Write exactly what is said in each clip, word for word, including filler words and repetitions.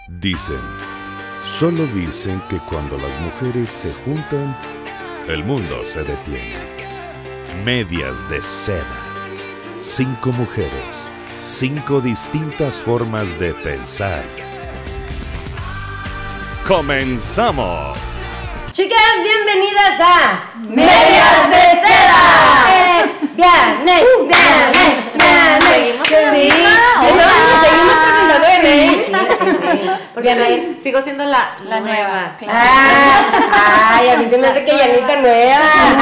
Dicen, solo dicen que cuando las mujeres se juntan, el mundo se detiene. Medias de seda. Cinco mujeres, cinco distintas formas de pensar. ¡Comenzamos! Chicas, bienvenidas a Medias de Seda. Eh, bien, bien, bien, bien. Seguimos. Sí, sí, seguimos presentando en él. Sí, sí, sí. Porque ahí sigo siendo la, La nueva, claro. Ah, ay, a mí se me hace que Yanita nueva.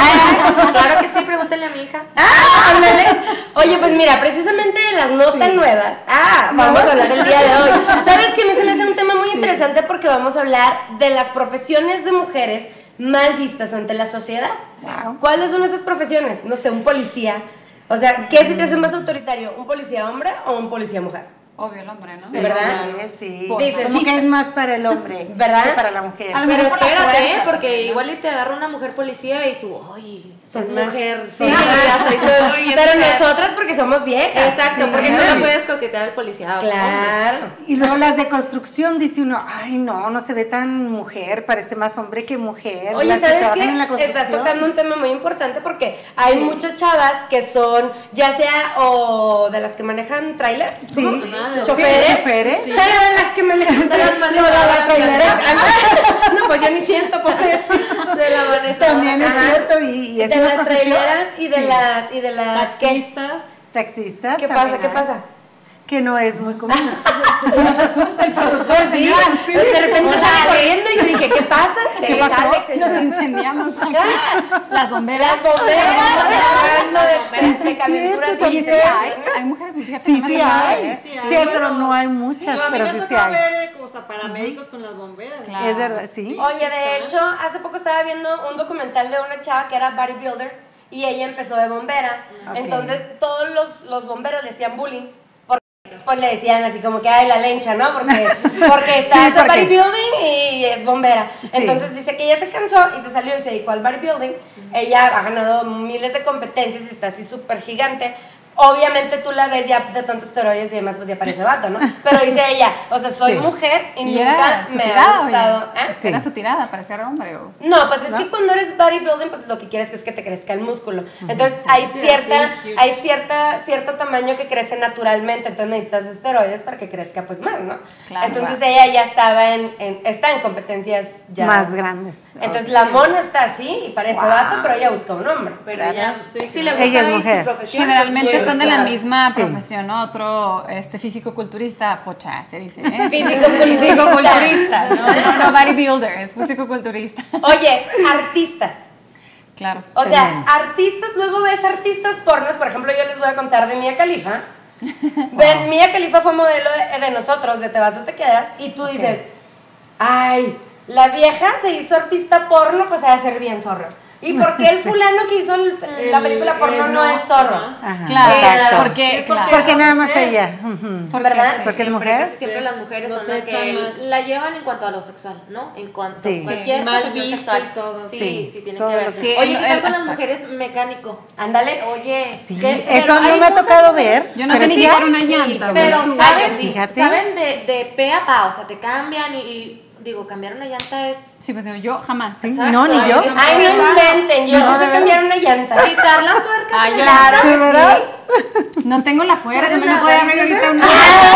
Ay, Claro que sí, pregúntale a mi hija. ah, ándale. Oye, pues mira, precisamente de las no tan nuevas. Ah, vamos a hablar el día de hoy. ¿Sabes qué? Me se me hace un tema muy interesante porque vamos a hablar de las profesiones de mujeres mal vistas ante la sociedad. Wow. ¿Cuáles son esas profesiones? No sé, un policía. O sea, ¿qué se te hace más autoritario? ¿Un policía hombre o un policía mujer? Obvio el hombre, ¿no? Sí, ¿verdad? Hombre, sí. Dices, Como sí. que es más para el hombre, ¿Verdad? que para la mujer. A lo Pero mejor por la espérate, fuerza, ¿eh? porque porque- igual y te agarra una mujer policía y tú, ay, sos Es más- mujer. Sí, sos- hasta dices, Oye, pero mujer. nosotras porque somos viejas. Exacto, Sí. porque no le puedes coquetear al policía. Claro. Y luego las de construcción, dice uno, ay no, no se ve tan mujer, parece más hombre que mujer. Oye, las que ¿sabes trabajan en la qué? Estás construcción. tocando un tema muy importante porque hay Sí. muchas chavas que son, ya sea o de las que manejan trailers, Sí, ¿cómo? sí, choferes, choferes. sí. de las que manejan trailers, No, la- la trailera. no, pues yo ni siento porque De la manejada. También es Ajá. cierto, y, y es de una las profesión. traileras y de Sí. las y de las ¿qué? Taxistas. Taxistas. ¿Qué también pasa? ¿Qué hay, pasa? Que no es muy común. Nos asusta el productor, Pues sí, señora. de repente sale corriendo y yo dije, ¿qué pasa? ¿Qué Sí, pasó? Alex, Nos señora. incendiamos aquí. Las bomberas. Las bomberas, hablando de Sí, sí, de calenturas cierto, y Sí, sí eso. hay. Hay mujeres muy fíjate, Sí, no sí me acordaba, hay. ¿eh? sí Sí, hay. pero no hay muchas, Digo, a mí pero me sí tocó sí hay. ver eh, como, o sea, paramédicos con las bomberas. Claro. Es verdad, sí. Oye, de hecho, hace poco estaba viendo un documental de una chava que era bodybuilder y ella empezó de bombera. Ok. Entonces, todos los, los bomberos le hacían bullying. Porque, pues le decían así como que, ay, la lencha, ¿no? Porque, porque está Sí, hace porque- bodybuilding y es bombera. Sí. Entonces, dice que ella se cansó y se salió y se dedicó al bodybuilding. Ella ha ganado miles de competencias y está así súper gigante. Obviamente tú la ves ya de tantos esteroides y demás, pues ya parece vato, ¿no? Pero dice ella, o sea, soy Sí. mujer y, Y nunca era su me tirada, ha gustado. oye. ¿Eh? Sí. Era su tirada, parecía hombre. O... No, pues es ¿No? que cuando eres bodybuilding, pues lo que quieres es que te crezca el músculo. Entonces hay Sí, cierta, sí, hay cierta, cierto tamaño que crece naturalmente, entonces necesitas esteroides para que crezca pues más, ¿no? Claro, Entonces claro. ella ya estaba en, en- está en competencias ya Más grandes. Entonces la mona está así y parece Wow. vato, pero ella busca un hombre. Pero Claro. ella, Sí, si le claro. gusta Ella es y mujer. su profesión, Generalmente pues, son de la claro. misma Sí. profesión, ¿no? Otro este, físico-culturista, pocha, se dice. ¿eh? Físico-culturista. Físico-culturista, no, no, no bodybuilder, es físico-culturista. Oye, artistas. Claro. O sea, Tremendo. artistas, luego ves artistas pornos, por ejemplo, yo les voy a contar de Mia Khalifa. Ven, Mia Khalifa fue modelo de, de nosotros, de Te vas o te quedas, y tú dices, ay, la vieja se hizo artista porno, pues ha de ser bien zorro. ¿Y por qué el fulano que hizo el- la El- película porno el no no, es zorro? ajá. Ajá, Claro, exacto. porque, Es porque- claro, Porque nada más mujer. ella. Ujú. porque ¿verdad? sí. Porque es siempre, mujer. casi siempre Sí. las mujeres Nos son las echan que más. la llevan en cuanto a lo sexual, ¿no? En cuanto Sí. a cualquier Mal profesión visto sexual. y todo. Sí, Sí, sí, tiene todo que ver. lo que- Sí, Oye, el- ¿qué tal el- con las exacto. mujeres mecánico? Ándale. Oye, Sí, ¿qué? eso Pero no hay me ha muchas tocado mujeres- ver. Yo no pero sé ni sí quitar hay- una Sí, llanta. pero pues, tú. saben, Ay, fíjate. saben de, de pe a pa, o sea, te cambian y, y, digo, cambiar una llanta es Sí, pues digo, yo jamás. Sí, Exacto, no, ni yo. es- Ay, no inventen, yo No, sí de sé verdad. cambiar una llanta. quitar las tuercas. Ah, ya. Claro que ¿De verdad? sí. No tengo la fuerza, eres no me la puede abrir ahorita una.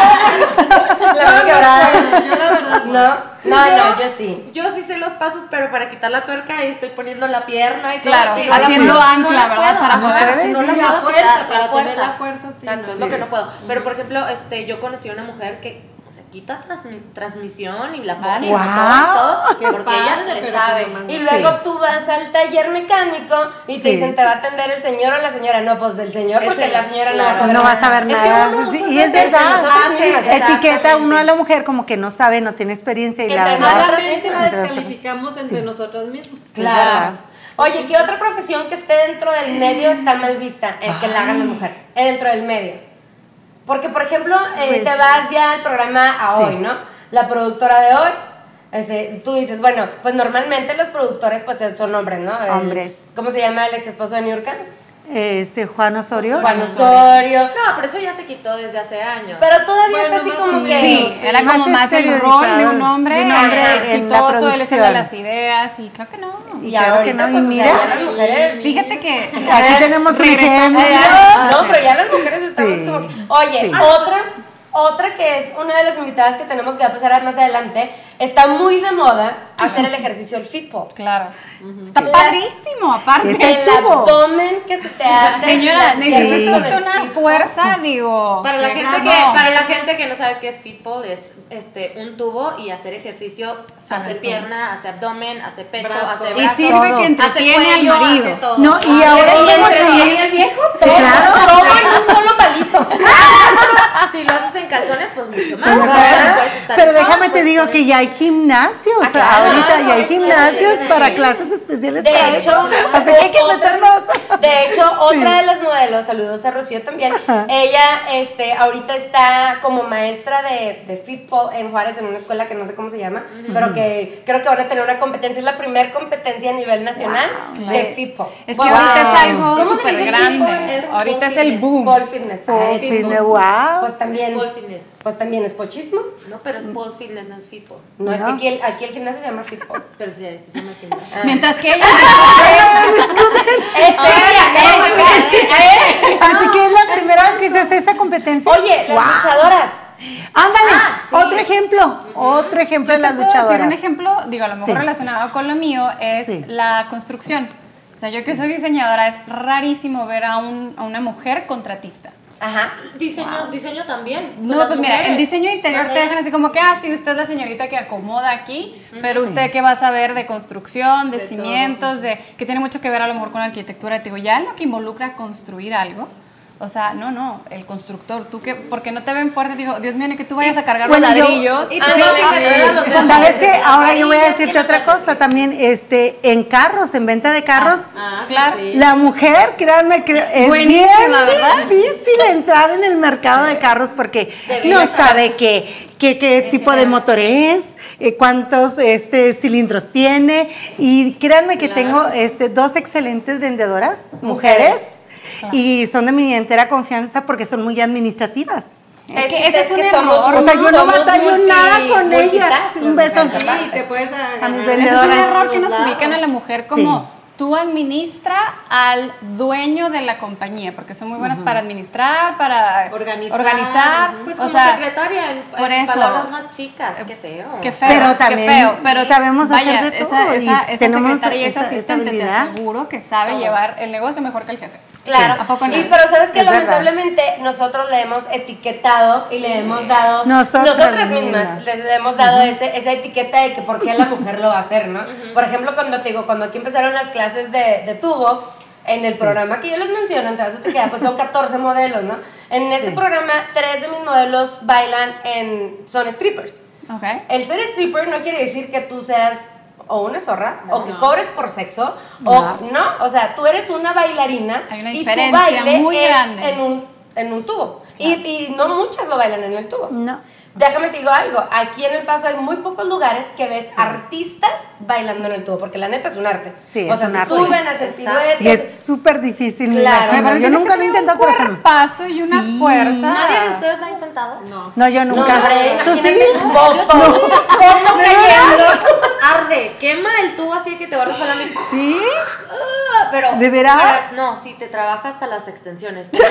La mano quebrada. Yo la verdad No, no, no, yo sí. Yo sí sé los pasos, pero para quitar la tuerca ahí estoy poniendo la pierna y todo. Claro, Sí, no la haciendo puedo, ancla, no la ¿verdad? puedo, Para ajá, poder- sí, no sí, la sí, puedo la fuerza, quitar, para la tener fuerza. la fuerza, sí, Exacto, no, es lo sí. que no puedo. Pero por ejemplo, este, yo conocí a una mujer que o sea, quita transmi- transmisión y la pone y Wow. todo, todo, Qué porque ella padre, le pero sabe. que lo manda. Y luego tú vas al taller mecánico y te Sí. dicen, ¿te va a atender el señor o la señora? No, pues del señor, El porque señor, la señora no claro. va a saber No nada. vas a ver Es que nada. uno Sí, muchas y es veces verdad. nosotros mismos, Etiqueta exactamente. uno a la mujer como que no sabe, no tiene experiencia y la Entre verdad. nosotras Solamente la entre nosotros- descalificamos entre nosotras mismas. Sí, es verdad. Oye, ¿qué otra profesión que esté dentro del medio está mal vista? El que la haga la mujer, eh, dentro del medio. Porque, por ejemplo, eh, Pues- te vas ya al programa a Sí. hoy, ¿no? La productora de hoy, ese, tú dices, bueno, pues normalmente los productores pues son hombres, ¿no? El- Hombres. ¿Cómo se llama el ex esposo de Niurka? Este, Juan Osorio. Juan Osorio. No, pero eso ya se quitó desde hace años. Pero todavía Bueno, está así más como sí. que... Sí, era Más como más el estereotipado, rol de un hombre, de un hombre ajá, en la exitoso, él es el de producción. las ideas, y creo que no. Y Y claro que ahorita, no, y pues, o sea, mira. ya las mujeres... Fíjate que... Aquí tenemos un regresando- ejemplo. Ah, no, pero ya las mujeres estamos Sí. como que... Oye, Sí. otra, otra que es una de las invitadas que tenemos que pasar más adelante, está muy de moda hacer el ejercicio del fitball. Claro. Está La- padrísimo, aparte. Es el El tubo. abdomen que se te hace. Señora, las necesita piernas usted con el una fitball. fuerza, digo. Para la, que gente no. que, para la gente que no sabe qué es fitball, es este, un tubo y hacer ejercicio, Sobre hacer todo. pierna, hacer abdomen, hacer pecho, Brazo. hacer Y brazo, sirve Todo. que entretiene hace cuello, al marido. hace todo. No, y Ah, ahora Y es como entretiene si- al viejo, Sí, todo, claro. todo en un solo palito. Si lo haces en calzones, pues mucho más. Pero, ¿verdad? Puedes estar pero en short, déjame te puedes digo estar que ya hay gimnasios. Ah, claro, Ahorita ya hay claro, gimnasios sí, sí, para sí. clases especiales. De para hecho, eso. Así que hay que otra- meternos. De hecho, otra de las modelos, saludos a Rocío también, ella este, ahorita está como maestra de, de fitball en Juárez, en una escuela que no sé cómo se llama, pero que creo que van a tener una competencia, es la primera competencia a nivel nacional Wow. de fitball. Es que Wow. ahorita es algo ¿Cómo se súper dice grande. fitball? Es Ahorita full es el fitness. boom. Ball fitness. Full Ay, fitness, wow. Pues también, Ball fitness. pues también es pochismo. No, pero es pole fitness, no es fitball. No, es que No. aquí el, aquí el gimnasio se llama fitball. Pero sí, este se llama gimnasio. Mientras que ella... Este, mira, Así que es la primera vez que se hace esa competencia. Oye, las Wow. luchadoras. Ándale, Ah, sí. otro ejemplo, otro ejemplo de Yo las te puedo decir luchadoras. un ejemplo, digo, a lo mejor Sí. relacionado con lo mío, es Sí. la construcción. O sea, yo que soy diseñadora, es rarísimo ver a, un, a una mujer contratista. Ajá. Diseño, diseño también. con No, las pues mira, el mujeres. diseño interior te Cuando dejan así como que, ah, sí, usted es la señorita que acomoda aquí, pero usted qué va a saber de construcción, de, De cimientos, de que tiene mucho que ver a lo mejor con arquitectura. Te digo, ya en lo que involucra construir algo, o sea, no, no, el constructor, tú que, porque no te ven fuerte, digo, Dios mío, ni que tú vayas a cargar Bueno, los yo- ladrillos. Y Ah, tú no, vas sí, a cargar a los sí. demás. ¿Sabes qué? Las Ahora yo voy a varillas, decirte que otra no cosa también, este, en carros, en venta de carros, Ah, pues Claro. sí. la mujer, créanme que es Buenísima, bien ¿verdad? difícil entrar en el mercado de carros porque De no belleza. sabe qué, qué, qué tipo de motor es, eh, cuántos este, cilindros tiene, y créanme que tengo este, dos excelentes vendedoras, mujeres, y son de mi entera confianza porque son muy administrativas. Es que ese es un somos error. O sea, yo no somos batallo multi- nada con ellas. multitask, Un beso. nos encanta. Sí, te puedes a, A mis ganar. Ese es un vendedoras. error que nos Lados. ubican a la mujer como tú administra al dueño de la compañía, porque son muy buenas para administrar, para Organizar. organizar, Pues o como sea, secretaria, en, por en eso. palabras más chicas. Qué feo. qué feo, Pero qué también feo, pero sabemos vaya, hacer de esa, todo y esa, esa tenemos secretaria y esa, esa- esa asistente te habilidad. aseguro que sabe Todo. llevar el negocio mejor que el jefe. Claro, ¿A poco no? y, pero sabes que Es verdad. lamentablemente nosotros le hemos etiquetado y le hemos dado, Nosotras mismas, mismas. les hemos dado ese- esa etiqueta de que por qué la mujer lo va a hacer, ¿no? Por ejemplo, cuando te digo, cuando aquí empezaron las clases de, de tubo, en el programa que yo les menciono, entonces te queda, pues son catorce modelos, ¿no? En este Sí. programa, tres de mis modelos bailan en, son strippers. Ok. El ser stripper no quiere decir que tú seas o una zorra, o que No. cobres por sexo, No. o no, o sea, tú eres una bailarina Hay una y tu diferencia baile muy es grande. en un, en un tubo. Y, y no muchas lo bailan en el tubo. No. Déjame te digo algo, aquí en El Paso hay muy pocos lugares que ves artistas bailando en el tubo, porque la neta es un arte. Sí, o es sea, un se arte. suben a hacer piruetas. Y es súper difícil, me Claro. imagino. Pero Yo tienes nunca que lo he tener intentado, un pero se me- cuerpazo y una Sí. fuerza. ¿Nadie de ustedes lo ha intentado? No. No, yo No, nunca. hombre, ¿Tú sí? imagínate, Boto, Boto cayendo. Arde, quema el tubo así que te va resbalando y... ¿Sí? Ah, Pero, ¿De veras? pero- no, sí, te trabaja hasta las extensiones. De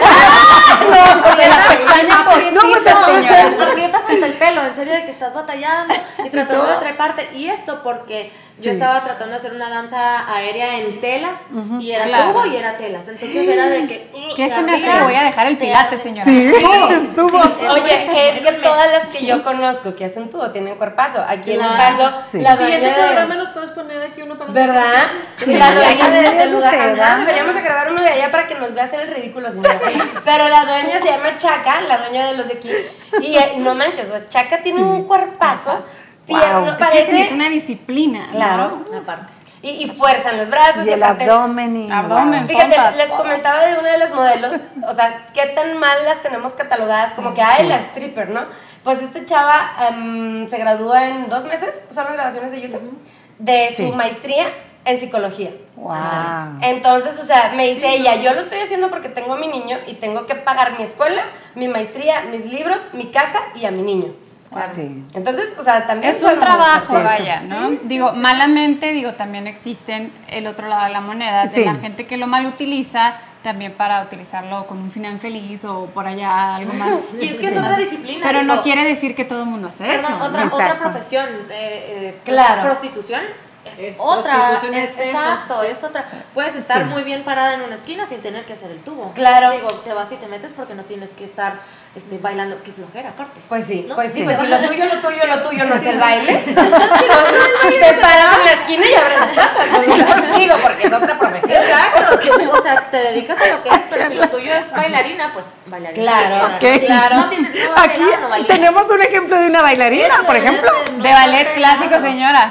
la pestaña No, pues, postiza, no, señora. Aprietas hasta el pelo, en serio, de que estás batallando y tratando todo. de treparte. Y esto porque yo Sí. estaba tratando de hacer una danza aérea en telas y era Claro. tubo y era telas. Entonces era de que. ¿Qué te se me hace abría, que voy a dejar el te pilate, abres. señora? Sí, tuvo. Es Oye, buenísimo, es que el mes. todas las que yo conozco que hacen tubo tienen cuerpazo. Aquí en El Claro. Paso, Sí. la Siguiente dueña programa de... nos puedes poner aquí uno para ¿Verdad? Sí. La dueña Sí. de, Sí. del lugar. Sí. Ajá, deberíamos de grabar uno de allá para que nos vea hacer el ridículo, señora. Pero la dueña se llama Chaca, la dueña de los de aquí. Y eh, no manches, o sea, Chaca tiene un cuerpazo. Pierna, Wow. Es que se parece... necesita una disciplina. ¿no? Claro. Aparte. Y, y fuerza en los brazos. Y el aparte- abdomen y... Abdomen. Fíjate, Pompa. les comentaba de una de las modelos, o sea, qué tan mal las tenemos catalogadas, como que, ay, la stripper, ¿no? Pues esta chava em, se gradúa en dos meses, son las grabaciones de YouTube, de Sí. su maestría en psicología. Wow. Entonces, o sea, me dice ella, yo lo estoy haciendo porque tengo a mi niño y tengo que pagar mi escuela, mi maestría, mis libros, mi casa y a mi niño. Claro. Sí. Entonces, o sea, también Es son un trabajo, Sí, vaya, sí, ¿no? Digo, malamente, digo, también existen el otro lado de la moneda, de Sí. la gente que lo mal utiliza también para utilizarlo con un final feliz o por allá algo más. Y es que es otra disciplina. Pero digo, no quiere decir que todo el mundo hace eso. Perdón, otra, Exacto. otra profesión, eh, eh, Claro. prostitución. Es, Es otra, prostitución, es, es eso. exacto, Sí. es otra. Puedes estar muy bien parada en una esquina sin tener que hacer el tubo. Claro. Digo, te vas y te metes porque no tienes que estar este, bailando. Qué flojera, aparte. Pues sí, ¿No? pues sí, Sí. pues si lo tuyo, lo tuyo, lo tuyo no es Sí, el sí. baile. Pues, te paras en la esquina y abres las patas. ¿No? Digo, porque es otra profesión. Exacto, tú, o sea, te dedicas a lo que es, pero si lo tuyo es bailarina, pues bailarina. Claro, Ok. claro. No tiene, no Aquí baila, no baila. tenemos un ejemplo de una bailarina, por ejemplo. De ballet clásico, señora.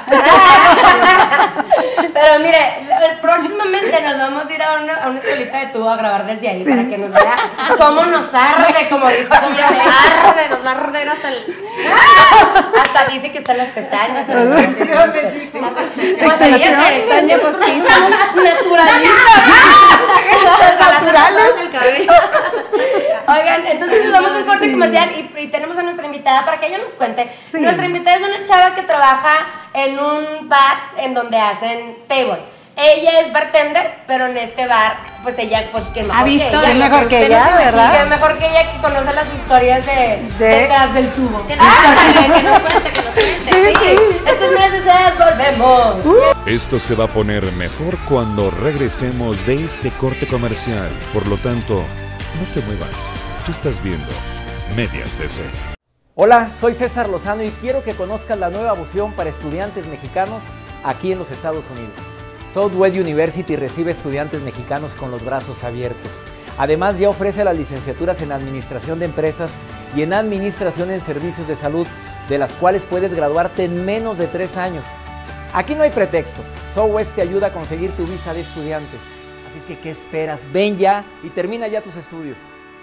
Pero mire, l- próximamente nos vamos a ir a una, a una escuelita de tubo a grabar desde ahí para que nos vea cómo nos arde, como dijo ella. Nos arde, nos va a arder hasta el... Hasta dice que están las pestañas. Más Pues ahí es Extensión. pestaña postiza. Naturalista. Naturales. el cabello. Oigan, entonces nos damos un corte comercial y, y tenemos a nuestra invitada para que ella nos cuente. Sí. Nuestra invitada es una chava que trabaja en un bar en donde hacen table. Ella es bartender, pero en este bar, pues ella, pues que mejor Ha visto que de ella. lo mejor que Usted ella, se imagina, ¿verdad? que mejor que ella que conoce las historias de, De- detrás del tubo. Que nos cuente, que nos cuente, que nos cuente. Sí, sí. Esto es Medias Deseadas, volvemos. Esto se va a poner mejor cuando regresemos de este corte comercial. Por lo tanto, no te muevas. Tú estás viendo Medias de Seda. Hola, soy César Lozano y quiero que conozcas la nueva opción para estudiantes mexicanos aquí en los Estados Unidos. Southwest University recibe estudiantes mexicanos con los brazos abiertos. Además, ya ofrece las licenciaturas en Administración de Empresas y en Administración en Servicios de Salud, de las cuales puedes graduarte en menos de tres años. Aquí no hay pretextos. Southwest te ayuda a conseguir tu visa de estudiante. Así es que, ¿qué esperas? Ven ya y termina ya tus estudios.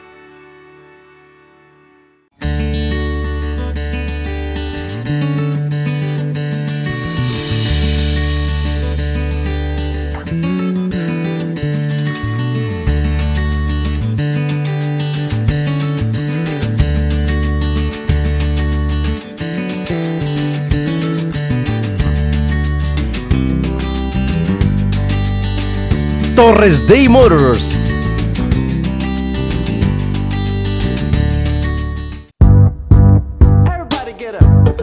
Torres Day Motors. Everybody get up.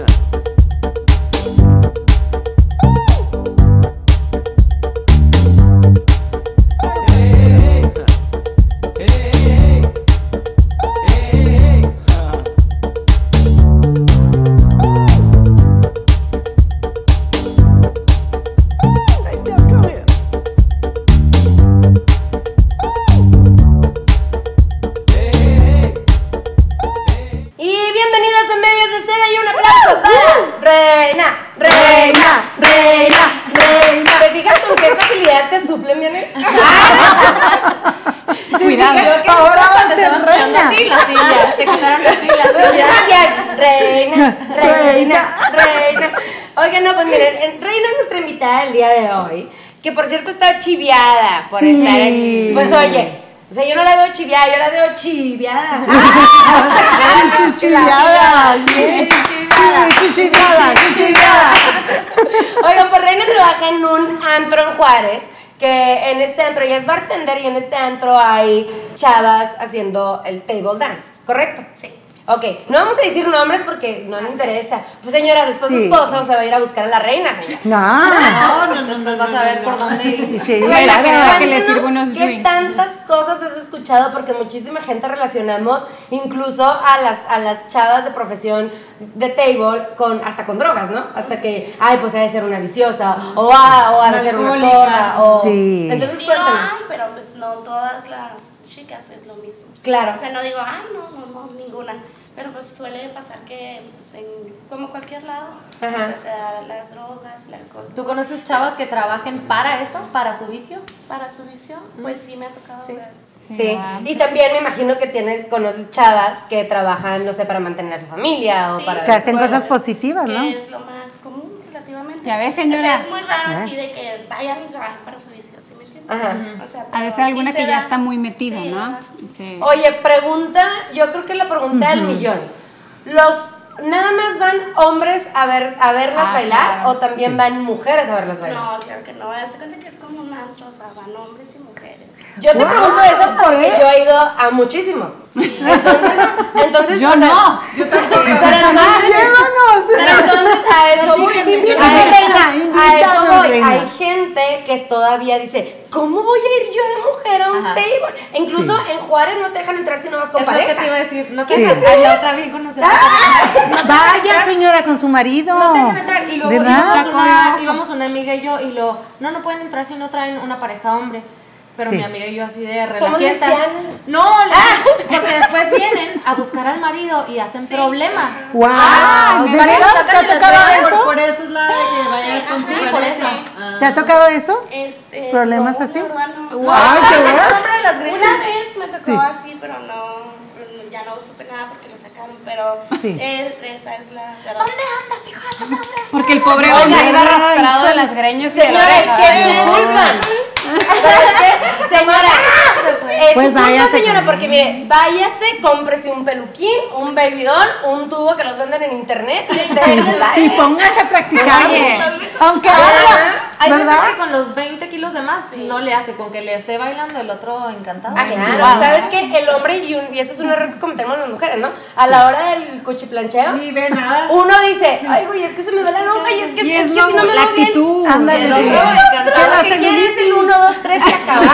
Y bienvenidas a Medias de Seda y un aplauso para Reina, Reina, Reina, Reina. ¿Te fijas con qué facilidad te suplen, viene? Cuidado. Ahora va a Te ser estaban quitando reina. a ti la silla, te quitaron a ti la silla. Gracias, Reina, Reina, Reina. Oigan, no, pues miren, en- Reina es nuestra invitada el día de hoy, que por cierto está chiviada por Sí. estar aquí. Pues oye, o sea, yo no la veo chiviada, yo la veo chiviada. Chichichiada. Chiviada. Chichichiada. Chichichiada. Oigan, pues Reina trabaja en un antro en Juárez, que en este antro ella es bartender y en este antro hay chavas haciendo el table dance, ¿correcto? Sí. Ok, no vamos a decir nombres porque no le interesa. Pues señora, después su Sí. esposo se va a ir a buscar a la reina, señora. No. No, no, no, Pues vas a ver por dónde ir. Y sí, Mira, claro. que le Cuéntanos sirva unos ¿qué drinks. tantas cosas has escuchado? Porque muchísima gente relacionamos incluso a las, a las chavas de profesión de table con hasta con drogas, ¿no? Hasta que, ay, pues ha de ser una viciosa, o ha, o ha de ser una Alcohólica. zorra, o... Sí. Entonces, Sí lo cuéntanos. hay, pero pues no todas las chicas es lo mismo. Claro. O sea, no digo, ay, no, no, no, ninguna. Pero pues suele pasar que, pues, en, como cualquier lado, Ajá. pues, o sea, las drogas, el alcohol. ¿Tú conoces chavas que trabajen para eso, para su vicio? Para su visión, pues sí me ha tocado Sí. ver. Sí, y también me imagino que tienes, conoces chavas que trabajan, no sé, para mantener a su familia o Sí. para... Que hacen la escuela. cosas positivas, ¿no? Que es lo más común, relativamente. efectivamente. Ya ves, O sea, señora. es muy raro así de que vayan y trabajen para su vicio, ¿sí me entiendes? Ajá. O sea, Ha de pero ser alguna sí que se ya da. está muy metida, Sí, ¿no? ajá. Sí. Oye, pregunta, yo creo que la pregunta del millón. ¿Los nada más van hombres a ver a verlas Ah, bailar claro. o también van mujeres a verlas bailar? No, claro que no. Haz de cuenta que es como un antro, o sea, van hombres y mujeres. Yo te Wow, pregunto eso porque ¿eh? yo he ido a muchísimos. Entonces, entonces Yo o sea, no. Yo tampoco. Pero entonces, Llévanos. pero entonces a eso voy. Invítanos, A eso, reina, a eso invítanos, voy. reina. Hay gente que todavía dice, ¿cómo voy a ir yo de mujer a un Ajá. table? E incluso en Juárez no te dejan entrar si no vas con Es lo pareja. que te iba a decir. No Sí. te a la otra bien conocer. Vaya, señora, con su marido. No te dejan entrar. Y luego ¿verdad? íbamos una, íbamos una amiga y yo y lo no, no pueden entrar si no traen una pareja hombre. Pero Sí. mi amiga y yo así de Somos relajientas. lesbianas. No, le- porque después vienen a buscar al marido y hacen problema. Wow. Ah, ¿De sí, veras sácate te ha las tocado venas. Por, eso? por eso es la de que vayas con Sí, tu por pareja. eso. Ah. ¿Te ha tocado eso? Este, ¿Problemas no, así? la verdad no. Wow, qué bueno. Nombre de las greñas. Una vez me tocó Sí. así, pero no, ya no supe nada porque lo sacaron, pero Sí. es- esa es la verdad. ¿Dónde andas, hijo de tu madre? Porque el pobre Oiga, hombre iba ay, arrastrado de híjole. las greñas y de la Señora, es oreja. que es su culpa. Pero es que, señora, es Pues su culpa, váyase señora, con porque él. mire, váyase, cómprese un peluquín, un baby doll, un tubo que los venden en internet. y usted Y baile. póngase a practicar. Oye. Aunque Ajá. haga, Hay veces ¿verdad? que con los veinte kilos de más no le hace, con que le esté bailando el otro encantado. Ah, claro. Wow. ¿Sabes qué? El hombre, y, un, y eso es un error que cometemos las mujeres, ¿no? A la hora del cuchiplancheo, Ni ve nada. uno dice, ay, güey, es que se me ve la lonja y es que, Y es es que lo- si no me la veo bien. actitud. Ándale. El otro, Sí. encantado, Que la que quieres el uno, dos, tres y acabar.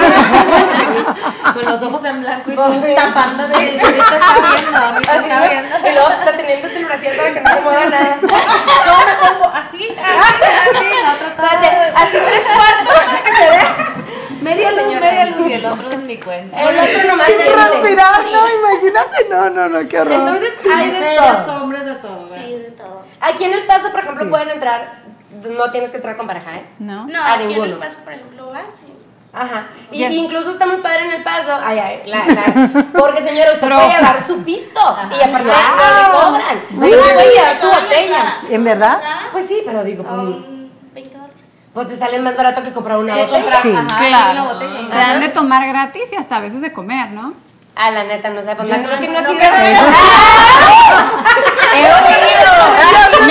Con los ojos en blanco y tú Oye. tapando de ahorita está viendo, ahorita Así, está ¿no? viendo. Y luego está teniendo el brasier para que no se mueva nada. Yo me pongo así, así, así, la otra Espérate, así tres cuartos para que se vea. media luz, señora. media luz y el otro ni cuenta. El otro nomás Sigue siente. respirando, imagínate. No, no, no, qué horror. Entonces hay de Mujeres, todo. hombres, de todo. ¿verdad? Sí, de todo. Aquí en El Paso, por ejemplo, Sí. pueden entrar, no tienes que entrar con pareja, ¿eh? ¿No? No, A aquí en ninguno. El Paso, por ejemplo, vas y... Ajá. Y Yes. incluso está muy padre en El Paso. Ay, ay, la, la- porque señora, usted Pero- puede llevar su pisto. Y aparte Wow. no le cobran. Usted puede llevar tu botella. ¿En verdad? Pues sí, pero digo, pues, Son veinte dólares. pues te sale más barato que comprar una Eh, botella. comprar, Sí. ajá, Claro. una botella. Te dan de tomar gratis y hasta a veces de comer, ¿no? Ah, la neta, no sé, pues Yo la creo que no no sirve. creo que- ¡He oído! ¡Me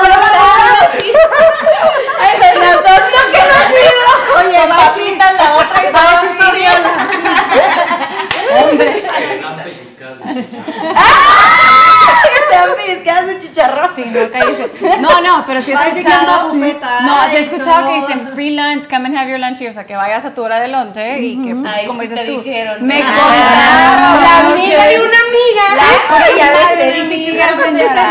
Ay, las dos no que no sirve. Oye, papitas la otra y va a decir Fabiola. Te han pellizcado su chicharrón. Sí, no, que dicen. No, no, pero sí he Parece que anda escuchado. bufeta. No, sí he Ay, escuchado que no. dicen free lunch, come and have your lunch here, o sea, que vayas a tu hora de lonche y que, pues, Ay, como sí dices te tú, dijeron. me Ah, contaron. La amiga de una amiga. La Ay, ya amiga ves, de te una dije que amiga, esa- señora.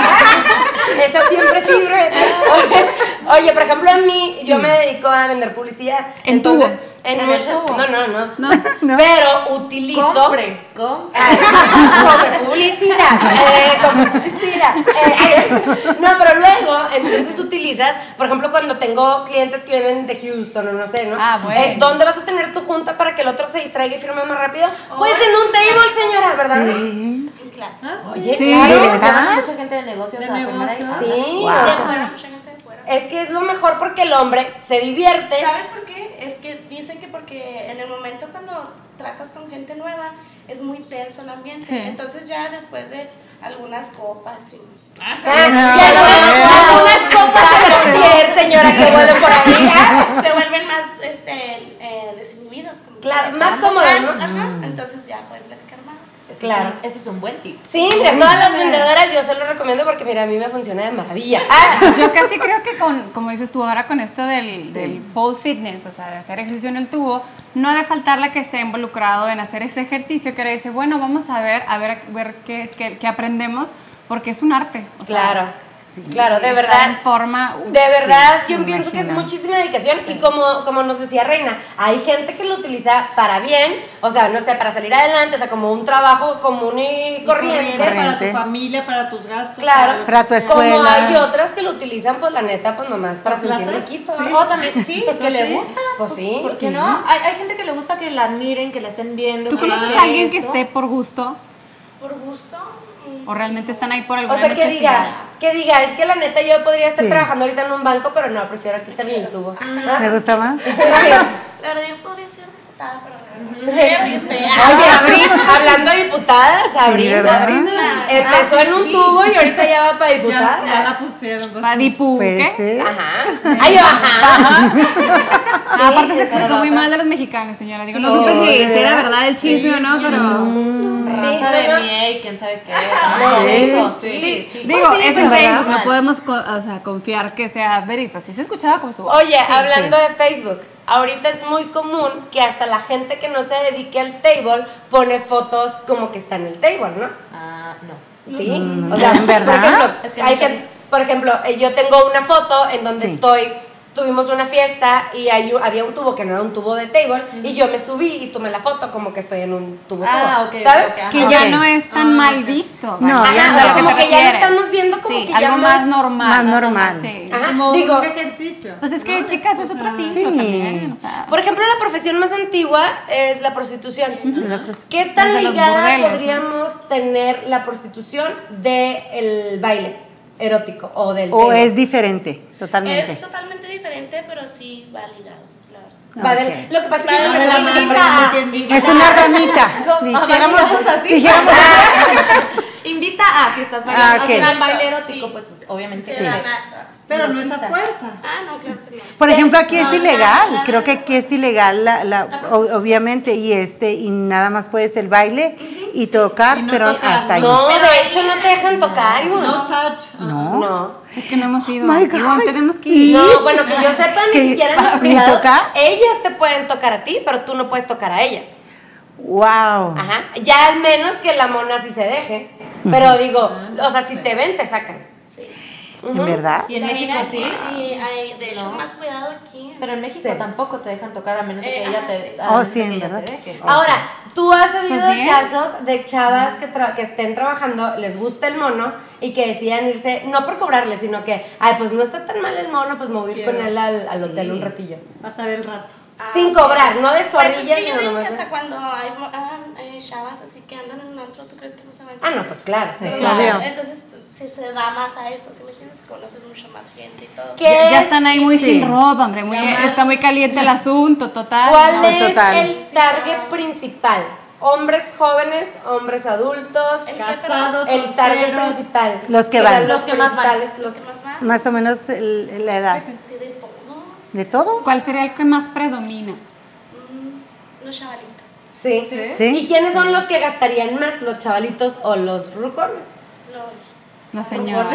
Esa siempre sirve. Oye, oye, por ejemplo, a mí, yo me dedico a vender publicidad. En Entonces, tubo. En, En el mucho- tubo. No, no, no. No. Pero utilizo. Compre, compre. Ay, compre publicidad, eh, compre publicidad. eh, eh. No, pero luego, entonces utilizas, por ejemplo, cuando tengo clientes que vienen de Houston o no sé, ¿no? Ah, bueno. Eh, ¿Dónde vas a tener tu junta para que el otro se distraiga y firme más rápido? Pues Oh, en un sí, table, clásico. señora, ¿verdad? Sí. En clase. Oye, Sí, claro. ¿verdad? Mucha gente de negocios De a firmar ahí. negocios. Sí, De o sea, fuera, mucha gente de fuera. es que es lo mejor porque el hombre se divierte. ¿Sabes por qué? Es que dicen que porque en el momento cuando tratas con gente nueva es muy tenso el ambiente. Sí. Entonces ya después de algunas copas y... Ah, ya no, algunas copas de brasier, señora, que vuelven por ahí. se vuelven más este, eh, desinhibidos. como Claro, que más se cómodos, más, ¿no? Ajá, entonces ya pueden platicar más. Claro. Ese es un buen tip. Sí, mira, todas las vendedoras yo se lo recomiendo porque mira, a mí me funciona de maravilla. Ah, Yo casi creo que con, como dices tú ahora con esto del, del pole fitness, o sea, de hacer ejercicio en el tubo, no ha de faltar la que se ha involucrado en hacer ese ejercicio, que ahora dice, bueno, vamos a ver, a ver, ver qué, qué, qué aprendemos, porque es un arte. O sea, claro, claro, de estar verdad. en forma, uh, De verdad, Sí, yo me pienso que es imagino. muchísima dedicación y como, como nos decía Reina, hay gente que lo utiliza para bien, o sea, no sé, para salir adelante, o sea, como un trabajo común y corriente. Para Corriente. tu familia, para tus gastos. Claro, Para tu como escuela. hay otras que lo utilizan, pues la neta, pues nomás para Por sentir placer. riquito. Sí. ¿no? O también, sí, que le sí. gusta. Pues sí. ¿Por qué no? Hay, hay gente que le gusta que la admiren, que la estén viendo. ¿Tú que conoces hagan a alguien que esto. esté por gusto? Por gusto, mm, ¿O realmente están ahí por alguna O sea, que necesidad? diga, que diga, es que la neta yo podría estar Sí. trabajando ahorita en un banco, pero no, prefiero aquí estar en el tubo. ¿Ah? ¿Me gusta más? Sí. La verdad, yo podría ser diputada, pero no. Este, Oye, Sabrina, hablando de diputada, Sabrina, ¿verdad? Sabrina empezó en un tubo y ahorita ya va para Ya, diputada. ya la pusieron. pues, ¿Va dipu Puede qué? ser. Ajá. Ay, yo, ajá. Ah, aparte se Sí, expresó pero muy no. mal de los mexicanos, señora. Digo, Sí. no supe si, ¿De si era verdad? verdad el chisme o no, pero... Raza Sí, de no, no. miel, quién sabe qué. Sí. No, sí, sí, sí. Digo, Pues sí, es pero en ¿verdad? Facebook, no podemos co- o sea, confiar que sea verídico. Sí se escuchaba con su voz. Oye, hablando de Facebook, ahorita es muy común que hasta la gente que no se dedique al table pone fotos como que está en el table, ¿no? Ah, no. Sí, Mm, o sea, ¿en verdad? por ejemplo, Es que hay no gente- por ejemplo, eh, yo tengo una foto en donde Sí. estoy, tuvimos una fiesta y hay un- había un tubo que no era un tubo de table y yo me subí y tomé la foto como que estoy en un tubo. Ah, tubo, ok, ¿sabes? ok, ok, ajá. Que ya Ok. no es tan mal visto. No, vaya. ya O sea, no. lo que Como te que ya lo refieres. estamos viendo como Sí, que ya algo más- más normal. Más ¿no? normal. Sí. Ajá, Como digo, un ejercicio. Pues es que, chicas, es otro asunto Sí. también. O sea, por ejemplo, la profesión más antigua es la prostitución. La pros- ¿Qué tan Desde los ligada burdeles, ¿no? podríamos tener la prostitución del baile erótico o del O table? es diferente, totalmente. Es totalmente diferente, pero sí va ligado, claro. Va del- Ok. Lo que pasa es que Va de siempre la invita mano, a- ¿quién dice? Es una ramita. ¿Cómo? Dijéramos, Vamos así. dijéramos Invita a, si estás bailando, Ah, ok. haciendo un baile erótico, Sí. pues obviamente Se sí. da más. Pero no es a Erotiza. fuerza. Ah, no, claro que no. Por ejemplo, aquí es No, ilegal, nada, creo que nada. aquí es ilegal la, la- o- obviamente y este y nada más puedes el baile y tocar, Y no pero tocar, hasta ahí. No, de hecho no te dejan tocar, Ivonne. No touch. No. No. es que no hemos ido. My God, Ivonne, tenemos que sí. ir. No, bueno, que yo sepa, ¿Que ni siquiera en los ni privados, tocar? ellas te pueden tocar a ti, pero tú no puedes tocar a ellas. Wow. Ajá. Ya al menos que la mona sí se deje. Pero digo, o sea, si te ven, te sacan. Sí. ¿En verdad? Y en También México aquí, sí. Y hay, de hecho, No. es más cuidado aquí. Pero en México Sí. tampoco te dejan tocar a menos de que Eh, ella ah, te. sí. a Oh, menos sí, de que en ella se verdad. deje, sí. Ahora, tú has sabido Pues de bien. casos de chavas que, tra- que estén trabajando, les gusta el mono y que decidan irse, no por cobrarle, sino que, ay, pues no está tan mal el mono, pues me voy a ir Quiero. con él al, al hotel un ratillo. Vas a ver el rato. Ah, Sin ok. cobrar, no de Pues es zorrillas, que yo sino digo que nomás de- hasta cuando hay mo- ah, eh, chavas así que andan en un antro, ¿tú crees que no se van? Ah, no, pues claro. Sí, Pero sí, no, obvio. entonces se, se da más a eso, ¿sí me entiendes? Conoces mucho más gente y todo. ¿Qué Ya, ya es- están ahí muy Sí. sin ropa, hombre. Muy, está muy caliente el asunto, total. ¿Cuál Pues es total. el target principal? ¿Hombres jóvenes, hombres adultos? El que Casados, El target solteros. principal. Los que O sea, van. Los Los que más van. principales, los ¿Qué más va? Más o menos el- la edad. De, de todo. ¿De todo? ¿Cuál sería el que más predomina? Mm, los chavalitos. Sí. Sí. ¿Y quiénes son los que gastarían más? ¿Los chavalitos o los rucones? Los. No, señora.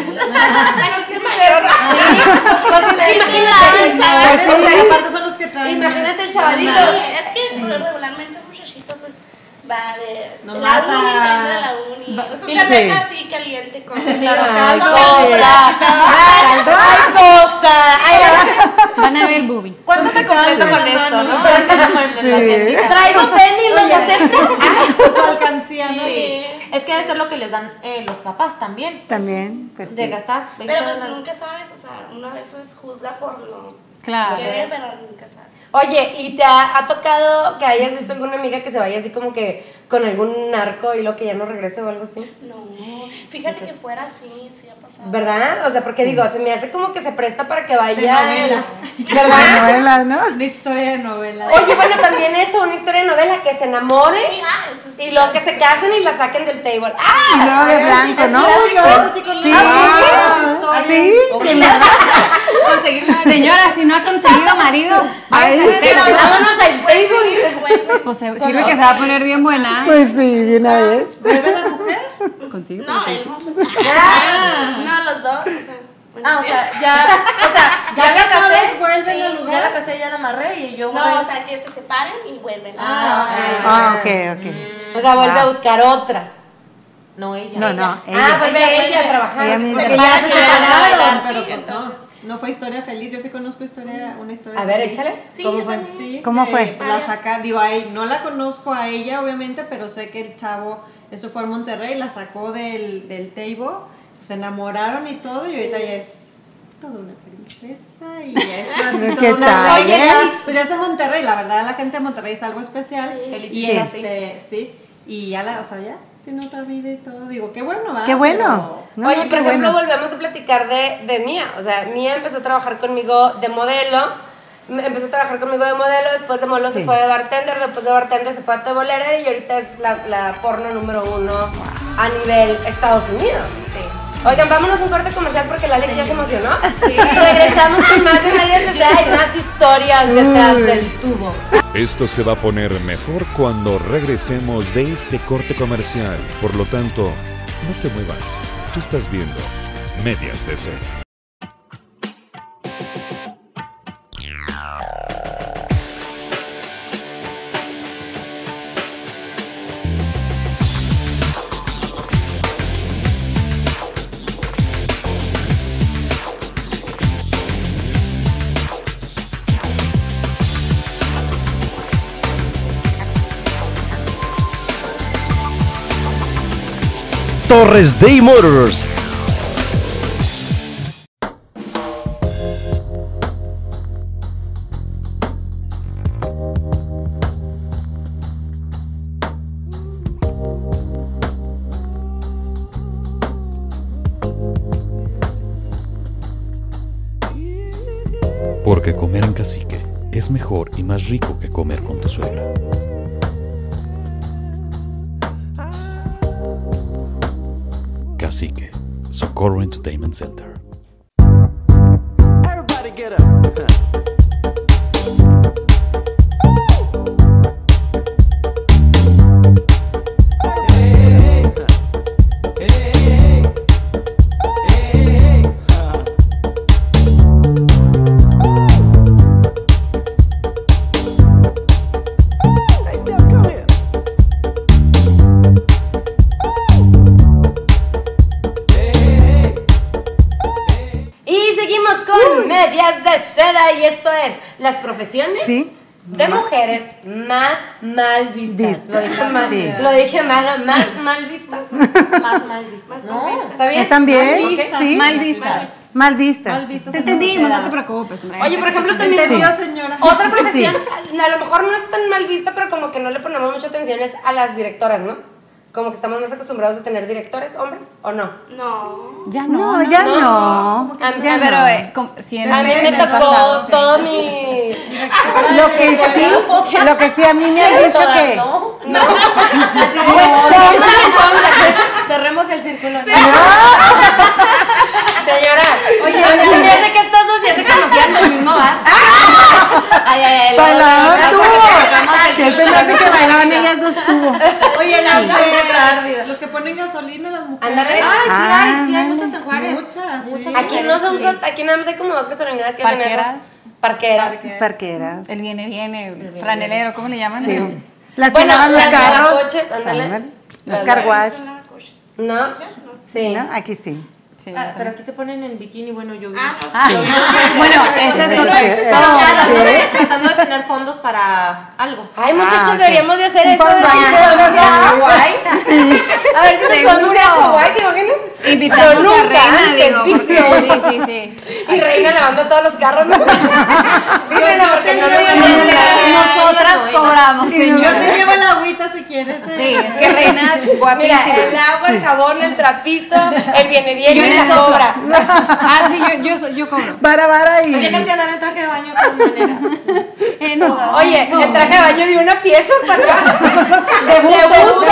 Pues es que imagínate, ¿Sabes? o sea, Aparte son los que traen. imagínate el chavalito. Sí, es que regularmente un muchachito pues va de, de la Nomás uni, a- saliendo de la uni. Va- Es sí. una cerveza así caliente con claro. Ay, Caldo cosa. Ay, cosa. Ay, Van a ver boobies. ¿Cuánto se completa con esto, no? Sí. traigo penny, los acepto. Su alcancía, ¿no? Sí. Es que debe ser lo que les dan eh, los papás también. También, pues De sí. gastar. veinte Pero pues dólares. nunca sabes, o sea, una vez juzga por lo Claro. que ve, pero nunca sabe. Oye, ¿y te ha, ha tocado que hayas visto alguna amiga que se vaya así como que con algún narco y lo que ya no regrese o algo así? No, fíjate que fuera así, sí ha pasado. ¿Verdad? O sea, porque digo, se me hace como que se presta para que vaya. De novela. el- ¿Verdad? Novelas, ¿no? Una historia de novela. Oye, bueno, también eso, una historia de novela, que se enamoren Sí, ah, eso sí. y luego que se casen y la saquen del table. ¡Ah! Y luego de blanco, ¿no? Sí. Ah, sí. Conseguir una- Señora, si no ha conseguido marido, Ay, váyase al Pero table. vámonos al Bueno, table. bueno. Pues se- sirve que se va a poner bien buena. Pues sí, de una vez. ¿Vuelve la mujer? Consigo. No, él no. No, los dos. O sea, bueno, Ah, o sea, ya, o sea, ya, Ya la casados casé, vuelven sí, al lugar. ya la casé, ya la amarré y yo no, o sea, que se separen y vuelven. Ah, Ah, ok, ok. O sea, vuelve a buscar otra. no ella. No, no, Ah, ella. vuelve ella a trabajar. Ella misma. Porque ya se Ya, separaron, ya, pero sí, pues no. entonces. No fue historia feliz. Yo sí conozco historia, una historia A ver, feliz. échale. Sí, ¿Cómo yo fue? también. Sí, ¿Cómo se- fue? La sacar, digo, ahí, no la conozco a ella, obviamente, pero sé que el chavo, eso fue en Monterrey, la sacó del, del table, pues se enamoraron y todo, y ahorita ya es toda una princesa y ya es así, ¿Qué toda una tal, reina. eh? Pues ya es en Monterrey, la verdad, la gente de Monterrey es algo especial. Sí. Y Felicidades. este, sí, y ya la, o sea, ya. tiene otra vida y todo. Digo, qué bueno, va. Qué bueno. No, Oye, no, por qué ejemplo, bueno. volvemos a platicar de, de Mía. O sea, Mía empezó a trabajar conmigo de modelo. m- Empezó a trabajar conmigo de modelo. Después de modelo Sí. se fue de bartender. Después de bartender se fue a tebolera. Y ahorita es la, la porno número uno a nivel Estados Unidos. Oigan, vámonos a un corte comercial porque la Alex ya se emocionó. Regresamos con más de Medias de Seda y más historias detrás del tubo. Esto se va a poner mejor cuando regresemos de este corte comercial. Por lo tanto, no te muevas. Tú estás viendo Medias de Seda. Torres Day Motors. Porque comer en Cacique es mejor y más rico que comer con tu suegra. Cacique, Socorro Entertainment Center. Everybody get up. Y seguimos con Medias de Seda y esto es las profesiones Sí. de mujeres más mal vistas. Vistas, Lo dije mal, sí. lo dije mal, más mal vistas. Más mal vistas. No, No. ¿está bien? ¿Están bien? Ok. Sí. Mal vistas. Mal vistas. Mal vistas Te en la entendimos, no sociedad. te preocupes, hombre. Oye, por ejemplo, también Entendió, señora. otra profesión, a lo mejor no es tan mal vista, pero como que no le ponemos mucha atención es a las directoras, ¿no? Como que estamos más acostumbrados a tener directores, hombres, ¿o no? No. Ya no. No, ya no. no. A- Ya Pero, no. eh, com- sí, en A mí el me tocó pasado, sí. todo mi... Lo que sí, lo que sí a mí me han dicho que No. No. Pues toma, entonces. Cerremos el círculo. Señora, oye, a mí se me hace que estas dos ya se conocían del mismo bar. Ay, ay, ay. luego, bailaban luego, tubo. luego, sacamos el Que se me hace que bailaban ellas dos tubo. Oye, las Sí. de- los que ponen gasolina, las mujeres. Ándale. Ay, sí, Ah, hay, sí, hay no. muchas en Juárez. Muchas, sí. Aquí no se usa, aquí nada más hay como dos gasolineras que hacen eso. Parqueras. Parqueras. Parqueras. El viene, viene, el franelero, ¿cómo le llaman? Sí. No. Las que Bueno, lavan los las carros. lavacoches, ándale. Ándale. Las Las car wash. ¿No? Sí. ¿No? Aquí sí. Sí, Ah, pero aquí se ponen en bikini, bueno, yo vi. Ah, no, Ah, sí. bueno, esa es Sí, otra. sí, Pero sí. tratando, Sí. de, tratando de tener fondos para algo. Ay, muchachos, Ah, ok. deberíamos de hacer Un eso. A ver si fundraiser. nos podemos ir a Hawái. A ver si nos podemos ir a Seguro. Hawái, ¿te imaginas? Invitamos Yo a nunca Reina, antes digo, vi. porque sí, sí, sí. Y Reina lavando todos los carros. Sí, Reina, porque no me Nosotras cobramos, Yo señora. te llevo la agüita si quieres. eh. Sí, es que Reina, Mira, guapísima. el agua, el jabón, el trapito, el viene bien Yo y en la eso- cobra. Ah, sí, yo, yo, soy- yo cobro. Vara, vara y. Tienes que andar en traje de baño de todas maneras. Eh, no. Oye, el traje de baño de una pieza hasta acá. De buzo.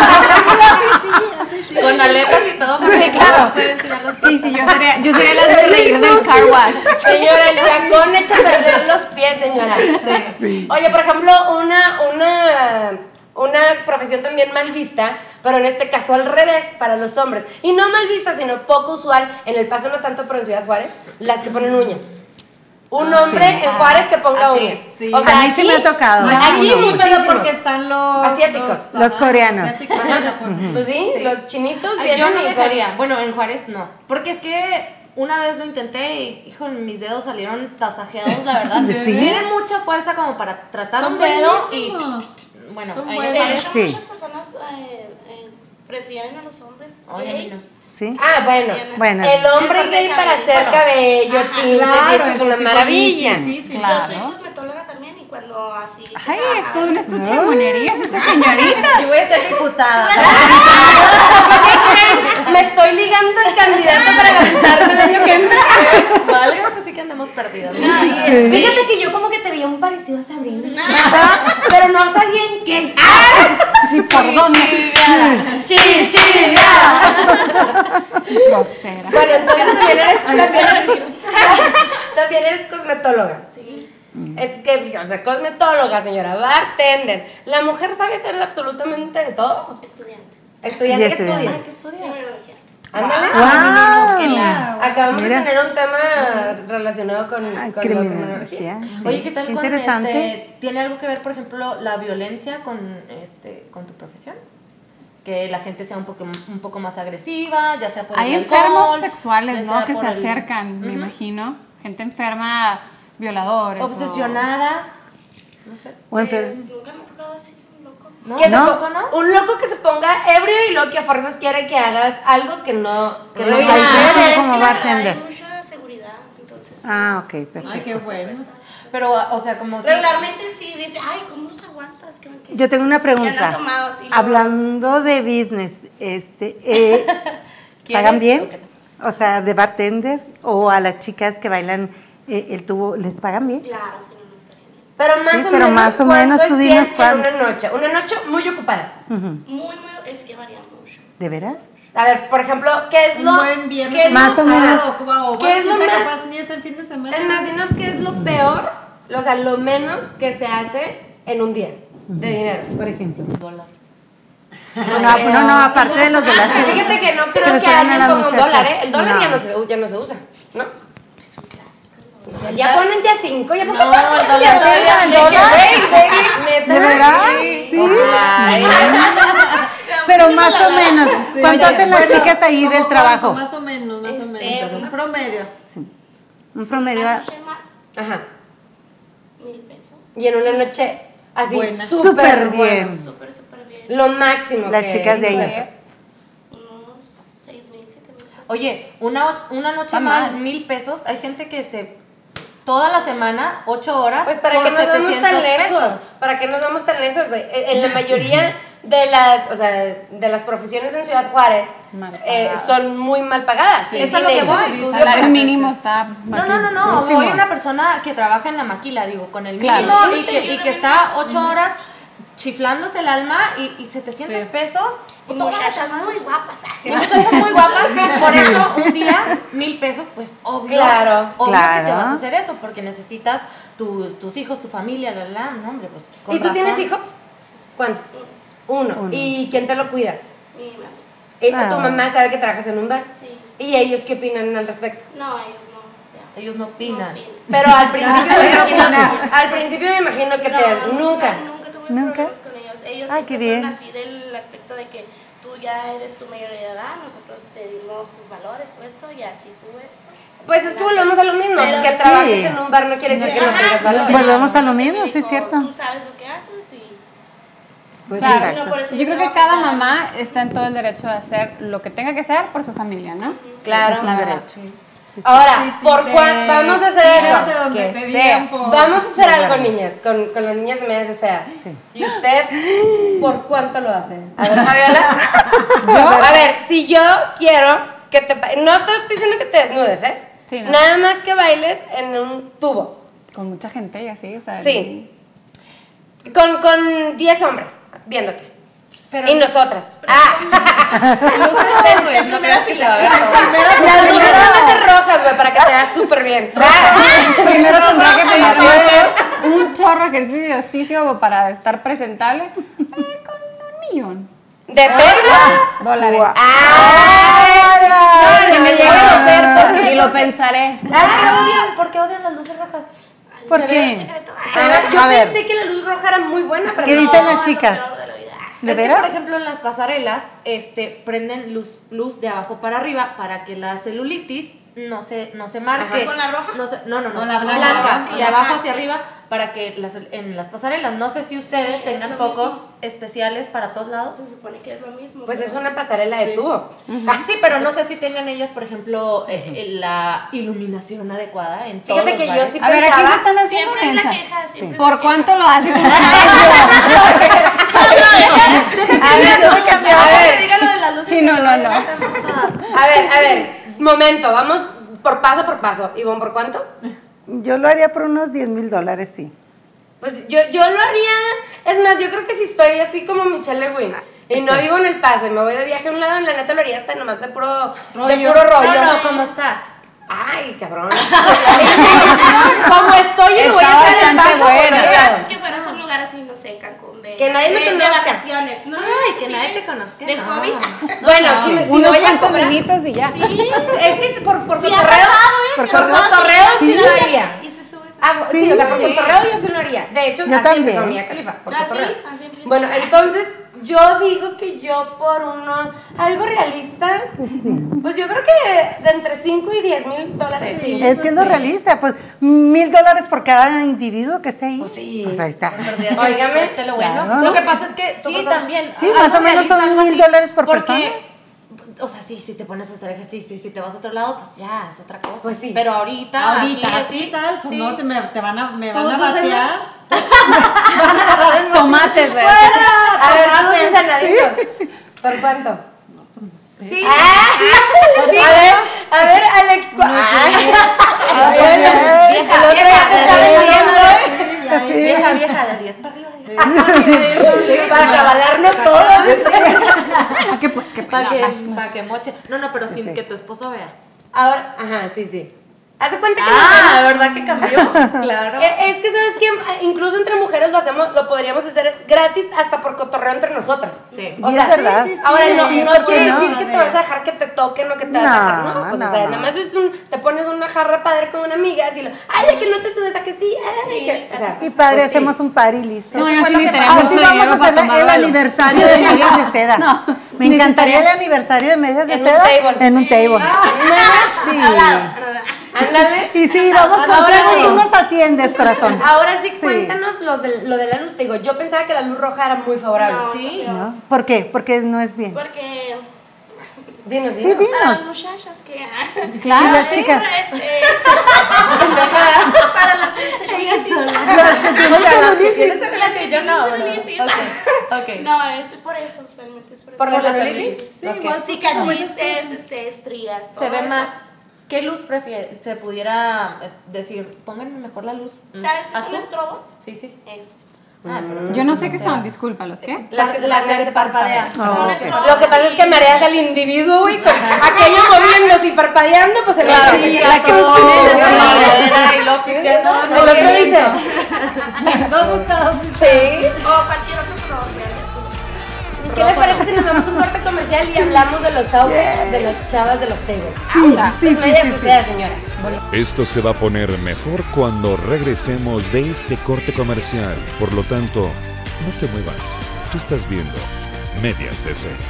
Con aletas y todo. Sí, claro. Sí, sí, yo sería, yo sería la de reír del car wash. Señora, el tacón echa a perder los pies, señora. Sí. Oye, por ejemplo, una, una, una profesión también mal vista, pero en este caso al revés, para los hombres. Y no mal vista, sino poco usual, en El Paso no tanto, pero en Ciudad Juárez, las que ponen uñas. Un hombre en Juárez que ponga Así uñas. es, sí. O sea, A mí sí aquí- me ha tocado. Aquí Sí, muchísimos. pero porque están los Asiáticos. Los coreanos. asiáticos, japoneses. Pues sí, los chinitos Ay, vienen yo no y son- dejaría. Bueno, en Juárez no. Porque es que una vez lo intenté y, hijo, mis dedos salieron tasajeados, la verdad. ¿Sí? Tienen mucha fuerza como para tratar Son un dedo buenísimos. y... Bueno, Son ahí- buenos. De ahí- hecho, Sí. muchas personas eh, eh, prefieren a los hombres Ay, a mí gays. no. ¿Sí? Ah, bueno. Bueno. El hombre Sí, gay corte para cabello, hacer cabello, Ajá, tintes, claro, y esto es eso una sí, maravilla. sí, sí, sí. Claro. Yo soy cosmetóloga también y cuando o así. que Ay, trabajan. es todo un estuche de monerías esta señorita. Yo voy a ser diputada. Me estoy ligando al candidato para gastarme el año que entra. Valga, pues sí que andamos perdidas. ¿no? Fíjate que yo como que te veía un parecido a Sabrina. Pero no sabía en qué. Ni por dónde. Chinchilla. Grosera. Bueno, entonces también eres, también eres, también eres cosmetóloga. Sí. Eh, que, o sea, cosmetóloga, señora, bartender. La mujer sabe hacer absolutamente de todo. Estudiante. Estudiante, Y ¿qué estudiante. estudias? ¿Qué estudias? Criminología. Ándale. Wow. Que la- Acabamos Mira. de tener un tema relacionado con, Ay, con la criminología, criminología. sí. Oye, ¿qué tal Qué con interesante. este? ¿Tiene algo que ver, por ejemplo, la violencia con este con tu profesión? Que la gente sea un poco un poco más agresiva, ya sea por Hay el enfermos alcohol, sexuales, ya ¿no? sea Que por se el- acercan, me Ujú. imagino. Gente enferma, violadores. o- obsesionada, no sé. O enfermo. Pues, nunca me ha tocado así un loco. ¿No? Que se No. ponga, ¿no? Un loco que se ponga ebrio y lo que a fuerzas quiere que hagas algo que no, que no Ay, viene qué a- bien. Es como que la verdad bartender. hay mucha seguridad, entonces. Ah, ok, perfecto. Ay, qué bueno. Pero, o sea, como si- Regularmente sí dice, ay, ¿cómo los aguantas? ¿Qué, qué? Yo tengo una Y pregunta. andan tomados y luego- Hablando de business, este, eh, ¿Quieres? ¿pagan bien? Ok. O sea, de bartender o a las chicas que bailan eh, el tubo, ¿les pagan bien? Claro, si no, no estaría bien. Pero más Sí, o pero menos. más o ¿cuánto menos, es tú bien dinos en cuánto. una noche. Una noche muy ocupada. Ujú. Muy, muy, es que varía mucho. ¿De veras? A ver, por ejemplo, ¿qué es Un lo. buen viernes. ¿qué es Más lo- o menos. O, o, ¿Qué es lo quizá más- capaz ni es el fin de semana. Es más, dinos qué es lo peor, o sea, lo menos que se hace en un día de dinero. Por ejemplo. dólar. No, no, no, no, aparte de los dólares. Fíjate que no creo Pero que esperan a alguien las ponga un muchachas. dólar, ¿eh? El dólar No. ya, no se, ya no se usa, ¿no? Ya ponen ya cinco, ya ponen No, el dólar ya, sí, ya, ya, ¿el ya, dólar? güey, baby, neta. ¿De veras? Sí. Ay, Pero más o menos. ¿Cuánto hacen las Bueno, chicas ahí ¿cómo del cuánto? trabajo? Más o menos, más o Este, menos. Un una promedio. Un promedio. Una a- noche más, Ajá. mil pesos. Y en una noche así, Buena. súper Súper buena. bien. Súper, súper bien. Lo máximo. Las que- chicas de ahí. Unos seis mil, siete mil pesos. Oye, una, una noche Está más, mal. mil pesos. Hay gente que se toda la semana, ocho horas, Pues para por que nos vamos setecientos tan lejos, pesos. para que nos vamos tan lejos, güey. En en la mayoría de las, o sea, de las profesiones en Ciudad Juárez Mal eh, pagadas. son muy mal pagadas. Sí, es a lo que voy. Estudio El salario para- mínimo está. No, no, no, no. Buenísimo. Voy a una persona que trabaja en la maquila, digo, con el Claro. mínimo y que, y que está ocho horas chiflándose el alma y, y setecientos Sí. pesos. Y muchachas muy guapas. Y muchachas muy guapas, por eso un día, mil pesos, pues obvio. Claro. Obvio que te Claro. vas a hacer eso, porque necesitas tu- tus hijos, tu familia, la, la, no, hombre, pues. con ¿Y tú tienes razón. hijos? ¿Cuántos? Uno. Uno. ¿Y quién te lo cuida? Mi mami. Eh, Ah. Tu mamá sabe que trabajas en un bar. Sí. ¿Y ellos qué opinan al respecto? No, ellos no. Ya. Ellos no opinan. No opinan. Pero al principio me imagino, al principio me imagino que No, te, nunca. Nunca tuve ¿Nunca? problemas con ellos. Ellos Ay, siempre qué bien. fueron así del aspecto de que tú ya eres tu mayoría de edad, nosotros te dimos tus valores, todo esto, y así tú esto. Pues es que volvemos a lo mismo, Pero que sí. trabajes en un bar no quiere decir que no Ajá, tengas valores. Volvemos a lo mismo, Me sí es dijo, cierto. Tú sabes lo que haces y... Pues Claro. exacto. No, por eso Yo creo no que cada aportar. mamá está en todo el derecho de hacer lo que tenga que hacer por su familia, ¿no? Claro. Es un derecho. Ahora, Sí, sí, por te cuánto, vamos a hacer tiras de algo. donde que te sea. digan por- Vamos a hacer Sí, algo, claro. niñas, con, con las niñas de medias deseadas. Sí. ¿Y usted por cuánto lo hace? A ver, Fabiola. Yo, a ver, si yo quiero que te... pa- No te estoy diciendo que te desnudes, ¿eh? Sí, no. Nada más que bailes en un tubo. Con mucha gente y así, o sea. Sí. Con, con diez hombres viéndote. y nosotras. Ah, Luces tenues, no creas que se va a ver todo. las luces van a ser rojas, güey, para que te veas súper bien. Primero tendrá que empezar a hacer un chorro de ejercicio y ejercicio para estar presentable. Eh, con un millón ¿De pesos? de dólares. ¡Ay! Que me llegue la oferta y lo pensaré. ¿Por qué odian? ¿Por qué odian las luces rojas? ¿Por Se ve qué? el secreto. A ver, yo A ver. pensé que la luz roja era muy buena, pero ¿Qué no. dicen las No, es lo chicas? peor de la vida. ¿De es que, veras? por ejemplo, en las pasarelas este, prenden luz, luz de abajo para arriba para que la celulitis no se, no se marque. Ajá. ¿Con la roja? No, se, no, no, no. No, la blanca. blanca, Sí, de abajo ajá, hacia sí. arriba para que las, en las pasarelas. No sé si ustedes Sí, tengan es lo focos mismo. especiales para todos lados. Se supone que es lo mismo. Pues pero- es una pasarela de tubo. Ah, sí, pero no sé si tengan ellas, por ejemplo, eh, eh, la iluminación adecuada en todos Fíjate los que yo bares. sí A ver, aquí se pensaba... están haciendo Siempre es la mensas. queja, siempre es ¿Por la cuánto lo hace? A ver, a ver, Dígalo de las luces. Sí, no, no, no. a ver, a ver, momento, vamos por paso por paso. Ivonne, ¿por cuánto? Yo lo haría por unos diez mil dólares, sí. Pues yo, yo lo haría, es más, yo creo que si estoy así como Michelle Lewin y no vivo en El Paso y me voy de viaje a un lado, la neta lo haría hasta nomás de puro de Rollo. puro rollo. No, no, ¿cómo estás? Ay, cabrón. Como estoy y me voy a Está hacer El bastante Paso, bueno. por Digas Dios. que fueras a un lugar así, no sé, Cancún, de, Que nadie me de, de conozca. vacaciones. No, Ay, que sí, nadie te conozca. De no. hobby. Bueno, si me si Unos voy a cuantos cobrar, vinitos y ya. es que es por, por Sí, ha cotorreo, pasado, ¿eh? por Sí, ha pasado cotorreo que- sí lo haría. Y se sube. Ah, sí, Sí, o sea, por sí. cotorreo yo sí lo haría. De hecho, Yo así también. empezó Mia Khalifa, por Ah, sí, cotorreo. así empieza. Bueno, entonces, yo digo que yo por uno, algo realista, pues yo creo que de entre cinco y diez mil dólares, sí. Es que no es realista, pues mil dólares por cada individuo que esté ahí. Pues sí. Pues ahí está. Óigame, este lo bueno. claro. Lo que pasa es que sí, también. Sí, algo más o menos realista, son algo mil así, dólares por porque, persona. O sea, sí, si te pones a hacer ejercicio y si te vas a otro lado, pues ya, es otra cosa. Pues sí. Pero ahorita, Ahorita, aquí, así tal, pues sí. no, te, me, te van a, me ¿Tú, van a Susana? batear. Tomates, ¿verdad? A ver, vamos a sanaditos. ¿Por cuánto? Sí. Ah, sí. A ver, a ver, Alex. ¿cu- Ay, a ver, bien. vieja, el otro ya te está vendiendo, ¿eh? Vieja, vieja, de diez para arriba. Sí, para cabalarnos todos. Bueno, que pues, que Para pena. que, pa' que moche. No, no, pero sin que tu esposo vea. Ahora, ajá, sí, sí. Haz de cuenta que Ah, ¿verdad que cambió? Claro. Eh, Es que, ¿sabes qué? Incluso entre mujeres lo hacemos, lo podríamos hacer gratis hasta por cotorreo entre nosotras. Sí. O Y sea, es verdad. sí, sí, ahora Sí, no, sí, no ¿por qué quiere no? decir que te vas a dejar que te toquen o que te vas a No, dejar, ¿no? Pues, no, o sea, no. nada más es un, te pones una jarra padre con una amiga, así lo, ay, que no te subes a que sí, ay, Sí, que, o sea, Y padre, pues sí. hacemos un party listo. No, Eso yo fue sí lo ni que tenía pasó. mucho Así vamos dinero a para hacer tomar el algo. aniversario de Medias de Seda. No, Me encantaría el aniversario de Medias de En un Seda table. en un table. Sí. Ándale. Y sí, vamos Ahora contigo, sí. tú nos atiendes, corazón. Ahora sí, Sí. cuéntanos los de, lo de la luz. Te digo, yo pensaba que la luz roja era muy favorable. No, Sí. no. ¿No? ¿Por qué? Porque no es bien. Porque Dinos, Sí, dinos. dinos. para las muchachas que... Claro. Sí, las chicas. Este, para las celulitis. Las que tienen celulitis. Las yo no, no. celulitis. Ok. No, es por eso, realmente es por eso. ¿Por la ¿Por la celulitis? celulitis? Sí, Ok. igual. Cicatrices, este, estrías, todo Se ve eso. más. ¿Qué luz prefiere? Se pudiera eh, decir, pónganme mejor la luz. mm, ¿Sabes qué son azul. estrobos? Sí, sí. Esos. Ah, pero Yo no sé qué son, disculpa, ¿los qué? La, que- la que se parpadea. Ah, Son ok. estrobos, Lo que pasa es que sí. mareas al individuo, güey, con aquello moviéndose y parpadeando, pues el Claro, otro la dice, que todo. pone Sí. la regadera y lo pisteando. El otro dice, ¿Dónde está? sí. O cualquier otro color. ¿verdad? ¿Qué les parece si nos damos un corte comercial y hablamos de los outfits de las chavas de los tables? Sí, O sea, sí, sus sí, medias sí, y sí. ustedes, señoras. Esto se va a poner mejor cuando regresemos de este corte comercial. Por lo tanto, no te muevas. Tú estás viendo Medias de Seda.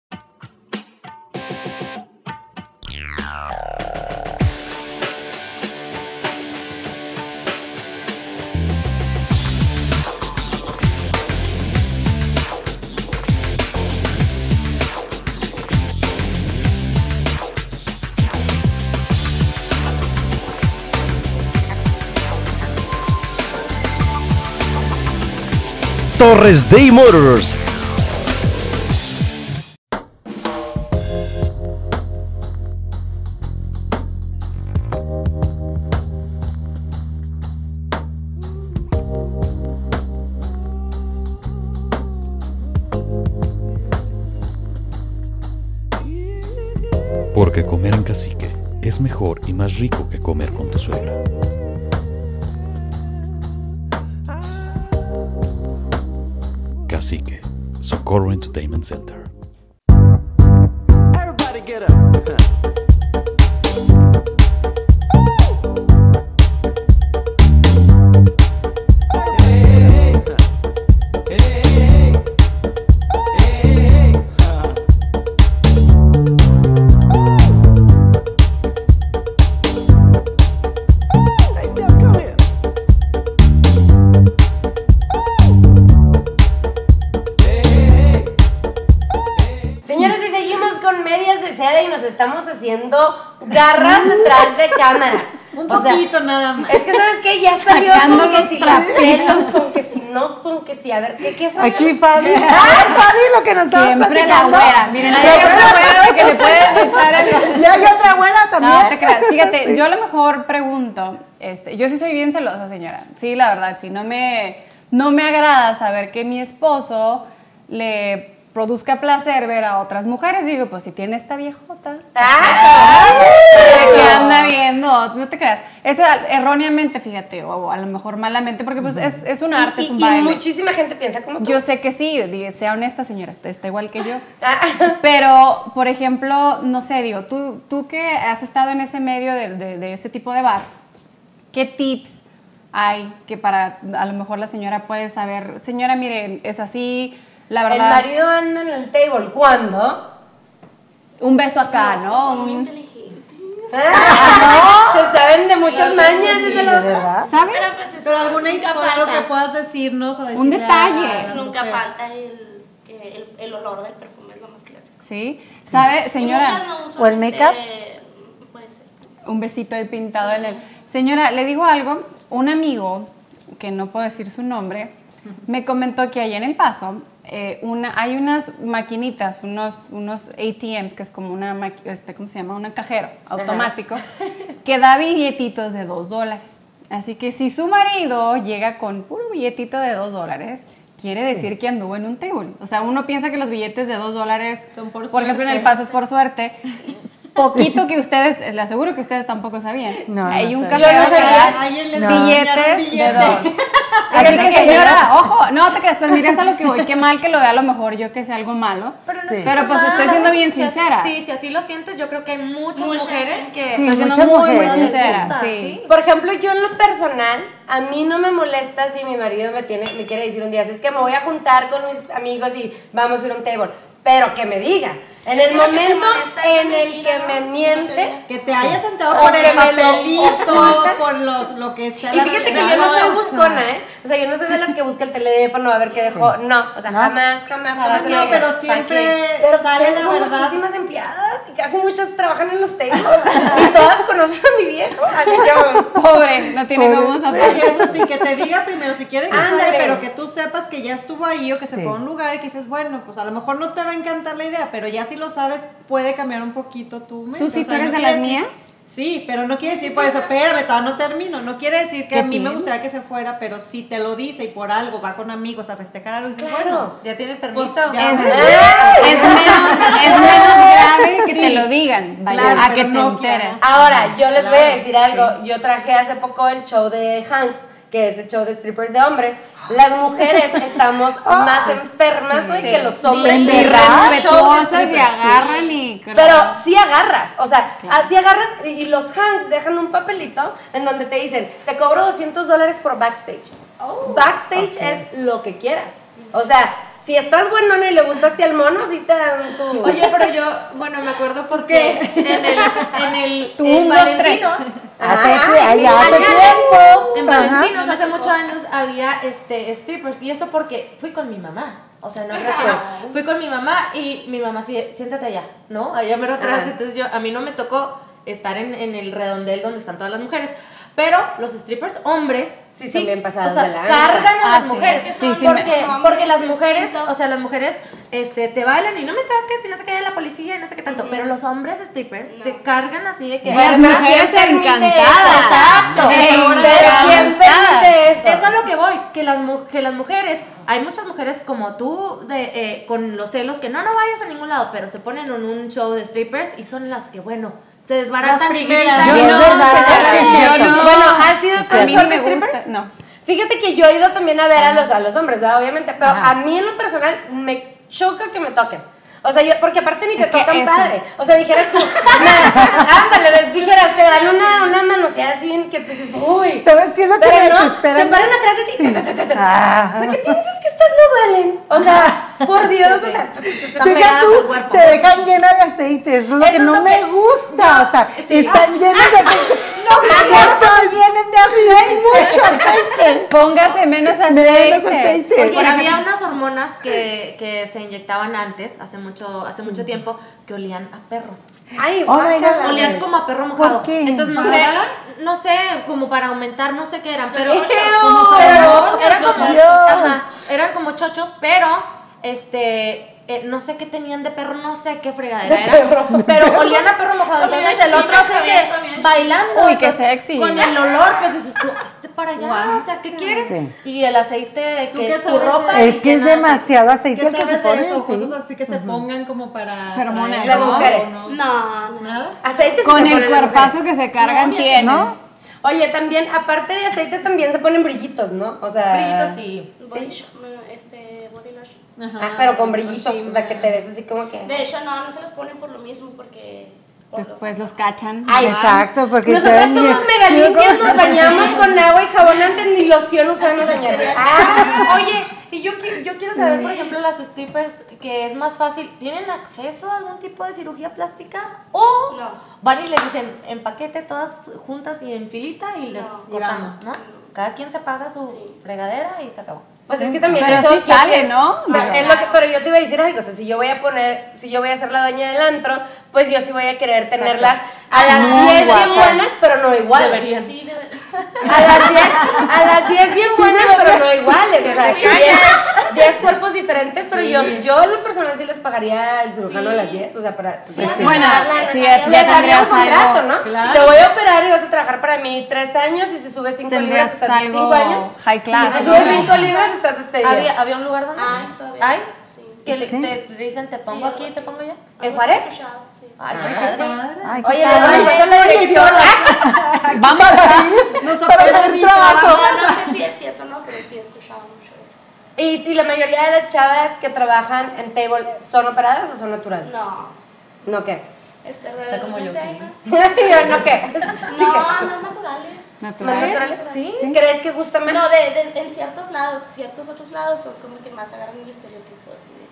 Torres Day Motors. Porque comer en Cacique es mejor y más rico que comer con tu suegra. Cacique, Socorro Entertainment Center. Everybody get up. Hey, hey, hey, hey. estamos haciendo garras detrás de cámara. Un O sea, poquito nada más. es que, ¿sabes qué? Ya salió Sacando con que los si los trapitos. pelos, con que si no, con que si, a ver, ¿qué, qué fue? Aquí Fabi. Ay, Fabi, lo que nos estabas Siempre la platicando. güera. Miren, hay otra güera que le pueden echar el... Y hay otra güera también. No, te creas. Fíjate, yo a lo mejor pregunto, este, yo sí soy bien celosa, señora. Sí, la verdad, sí. No me, no me agrada saber que mi esposo le produzca placer ver a otras mujeres. Digo, pues si tiene esta viejota. ¡Ah! Que anda viendo, no te creas. Es erróneamente, fíjate, o a lo mejor malamente, porque pues es, es un arte, Y, es un y baile. muchísima gente piensa como tú. Yo sé que sí, diga, sea honesta, señora, está, está igual que yo. Ah. Pero, por ejemplo, no sé, digo, tú, tú que has estado en ese medio de, de, de ese tipo de bar, ¿qué tips hay que para, a lo mejor la señora puede saber, señora, mire, es así, la verdad, El marido anda en el table, ¿cuándo? un beso acá, ¿no? Son muy Un- inteligentes. Ah, se saben de muchas mañas, sí, dice ¿De la otra. verdad? ¿Sabes? Pero pues eso Pero alguna nunca historia algo falta. que puedas decirnos o Un decirle detalle. a la Nunca mujer. falta el, el, el olor del perfume, es lo más clásico. Sí, ¿sabe, Y señora? muchas no usan ¿O el make-up? este, puede ser. Un besito ahí pintado en el... Señora, le digo algo, un amigo, que no puedo decir su nombre, me comentó que ahí en El Paso eh, una, hay unas maquinitas, unos, unos A T Ms, que es como una, maqui- este, ¿cómo se llama? Un cajero automático, que da billetitos de dos dólares. Así que si su marido llega con puro billetito de dos dólares, quiere decir que anduvo en un table. O sea, uno piensa que los billetes de dos dólares, Son por por ejemplo, en suerte. El Paso es por suerte. Poquito que ustedes, les aseguro que ustedes tampoco sabían. No, Hay no un sabía. cajero Yo no que sabía. da Alguien les No. enseñaron billetes de billetes. dos. Así que señora, ojo, no te creas, pero mira, es a lo que voy. Qué mal que lo vea a lo mejor yo que sea algo malo. Pero, no Sí. es Pero pues malo. estoy siendo bien Si así- sincera. Sí, si así lo sientes, yo creo que hay muchas Mucha mujeres gente. que Sí, Estoy siendo muchas muy, muy mujeres. sincera. gusta, Sí. Por ejemplo, yo en lo personal, a mí no me molesta si mi marido me tiene, me quiere decir un día, es que me voy a juntar con mis amigos y vamos a ir a un table. Pero que me diga. En el Es que lo que se momento molesta es en la el mentira, que ¿no? me Sí, miente. no Que te hayas sentado O por que el me lo papelito, oculta. por los, lo que sea. Y la fíjate que realidad. yo no soy buscona, ¿eh? O sea, yo no soy de las que busca el teléfono a ver qué dejó. No, o sea, ¿No? jamás, jamás, jamás. No, le digo, pero ¿para siempre qué? Pero sale la tengo verdad. muchísimas empleadas y casi muchas trabajan en los tables y todas conocen a mi viejo. Así que, Pobre, no tiene Pobre. cómo Y zafar. eso sí, que te diga primero si quieres que Ándale. vaya, pero que tú sepas que ya estuvo ahí o que se Sí. fue a un lugar y que dices, bueno, pues a lo mejor no te va a encantar la idea, pero ya si lo sabes, puede cambiar un poquito tu mente. Susi, O sea, ¿tú eres no de quiere las decir- mías? Sí, pero no quiere decir por eso, espérame, todavía no termino. No quiere decir que ¿Qué a mí me tiene? gustaría que se fuera, pero si te lo dice y por algo va con amigos a festejar algo y dices, Claro. bueno, ya tiene el pues permiso. ya. Es, es menos, es menos grave que te lo digan, vaya, Claro, a que pero te no enteres. quieras. ahora, yo les voy a Claro, decir algo. Yo traje hace poco el show de Hanks, que es el show de strippers de hombres. Las mujeres estamos más enfermas hoy que los hombres. ¿en y verdad? ves un show de Respetuosas y strippers. agarran y... Pero sí agarras, o sea, así agarras y y los Hanks dejan un papelito en donde te dicen, te cobro doscientos dólares por backstage. Backstage es lo que quieras. O sea, si estás buenona y le gustaste al mono, sí te dan tu... Oye, pero yo, bueno, me acuerdo porque en el, en el, Tú, en un, dos, Valentinos, Hace, Ajá, ti- ay, sí, hace allá tiempo. en Ajá. Valentinos hace muchos años había este strippers y eso porque fui con mi mamá. O sea, no creas que no. Fui con mi mamá y mi mamá sí, siéntate allá, ¿no? Allá mero atrás. Ajá. Entonces yo, a mí no me tocó estar en, en el redondel donde están todas las mujeres. Pero los strippers hombres Sí, son bien pasadas o sea, de lanza. cargan a Ah, las sí. mujeres. Es que son sí, porque, me- porque las hombres mujeres, distintos. o sea, las mujeres este, te bailan y no me toques y no sé qué, la policía y no sé qué tanto. Pero los hombres strippers No. te cargan así de que. Y las "Verga, mujeres ¿quién permite encantadas. esto?". Exacto. Ey, Pero ¿quién encantadas. permite esto? Eso es a lo que voy. Que las, mu- que las mujeres, hay muchas mujeres como tú de, eh, con los celos que no, no vayas a ningún lado, pero se ponen en un show de strippers y son las que, bueno, se desbaratan Las y primeras. gritan. Y es no, verdad, señora, sí es yo cierto. no. Bueno, ¿has sido A tú un mí show no de me gusta, strippers? no. Fíjate que yo he ido también a ver a los, a los hombres, ¿verdad? Obviamente, pero Ajá. a mí en lo personal me choca que me toquen. O sea, yo, porque aparte ni te Es que tocan eso. padre. O sea, dijeras tú, na- ándale, les dijeras, te dan una, una manoseada así en que tú dices, uy. ¿Sabes qué es lo que Pero me no, desespera? se paran atrás de ti. Sí. ta, ta, ta, ta. Ah. O sea, ¿qué piensas que estas no duelen? O sea, por Dios, o sea, Están Deja pegadas al tú, cuerpo. te dejan llena de aceite, eso es lo Eso que es no lo me que- gusta, o sea, están llenos de aceite. No me gusta, vienen de aceite. Mucho aceite. Póngase menos Menos aceite. aceite. Oye, Por había ejemplo, unas hormonas que, que se inyectaban antes, hace mucho, hace mucho tiempo, que olían a perro. Ay, Oh my guácala. God. Olían como a perro mojado. ¿Por qué? Entonces no sé, no sé, como para aumentar, no sé qué eran, pero, chochos, como como pero feromón, eran como, Dios. ajá, eran como chochos, pero este eh, no sé qué tenían de perro, no sé qué fregadera De era, perro. pero olían a perro mojado. Comida Entonces el otro china, hace comida- que comida bailando, Uy, qué entonces, sexy. con el olor, pues dices tú, hazte para allá, Guau. o sea, ¿qué quieres? Sí. Y el aceite ¿Tú que qué tu sabes ropa de- y Es que es nada, demasiado ¿Qué aceite el que se sabes de pone, eso? sí. Cosas así que se pongan como para... Feromonas, atraer, Las ¿no? mujeres. ¿O no? No, no. ¿Nada? Aceite sí Con se el ponen las cuerpazo mujeres. que se cargan No, tiene. ¿No? Oye, también, aparte de aceite, también se ponen brillitos, ¿no? O sea... brillitos sí. Body sh- este, body lotion. Ajá. Ah, pero con brillitos, Sí, o sea, que te ves así como que... De hecho, no, no se los ponen por lo mismo, porque... por los- Después los cachan. Ay, Exacto, porque Nosotras saben bien. somos mega limpias, nos bañamos con agua y jabón antes ni loción usamos, señora. Ah, oye, y yo, qui- yo quiero saber, por ejemplo, las strippers, que es más fácil, ¿tienen acceso a algún tipo de cirugía plástica? ¿O No. van y les dicen en paquete todas juntas y en filita y les No. cortamos, ¿no? Cada quien se paga su Sí. fregadera y se acabó. Pues es que también Pero eso sí yo sale, pienso- ¿no? Pero, De- es lo que, pero yo te iba a decir algo, o sea, si yo voy a poner, si yo voy a ser la dueña del antro, pues yo sí voy a querer tenerlas a las Muy diez bien guapas. buenas, pero no iguales. Deberían. Sí, de verdad. A las diez, a las diez bien buenas, pero no iguales. O sea, diez cuerpos diferentes, pero yo, yo en lo personal sí les pagaría el cirujano a las diez, o sea, para... Sí, Bueno, la- sí, la- ya, la- ya Les haría tendrías un contrato, algo. ¿no? Claro. Te voy a operar y vas a trabajar para mí tres años y si subes cinco libras Tendrías estás cinco algo años. high class. Si subes cinco libras estás despedida. ¿Había, ¿Había un lugar donde? Ay, todavía. ¿Hay? Sí. Que le- Sí. te, te dicen, te pongo Sí, aquí y te pongo allá. ¿En Algo Juárez? así he escuchado, sí. Ay, qué Qué padre. padre. Ay, qué Oye, le padre. doy paso la dirección. Vamos a Nos Para ofrecen pedir mi trabajo. No, no sé si es cierto o no, pero sí he escuchado mucho eso. ¿Y, y la mayoría de las chavas que trabajan en table son operadas o son naturales? No. ¿No qué? Este, como yo, realmente sí. hay más. ¿No qué? Sí, No, que- más naturales. ¿Más natural. naturales? ¿Sí? ¿Crees que gusta más? No, de, de, en ciertos lados, ciertos otros lados son como que más agarran el estereotipo así de...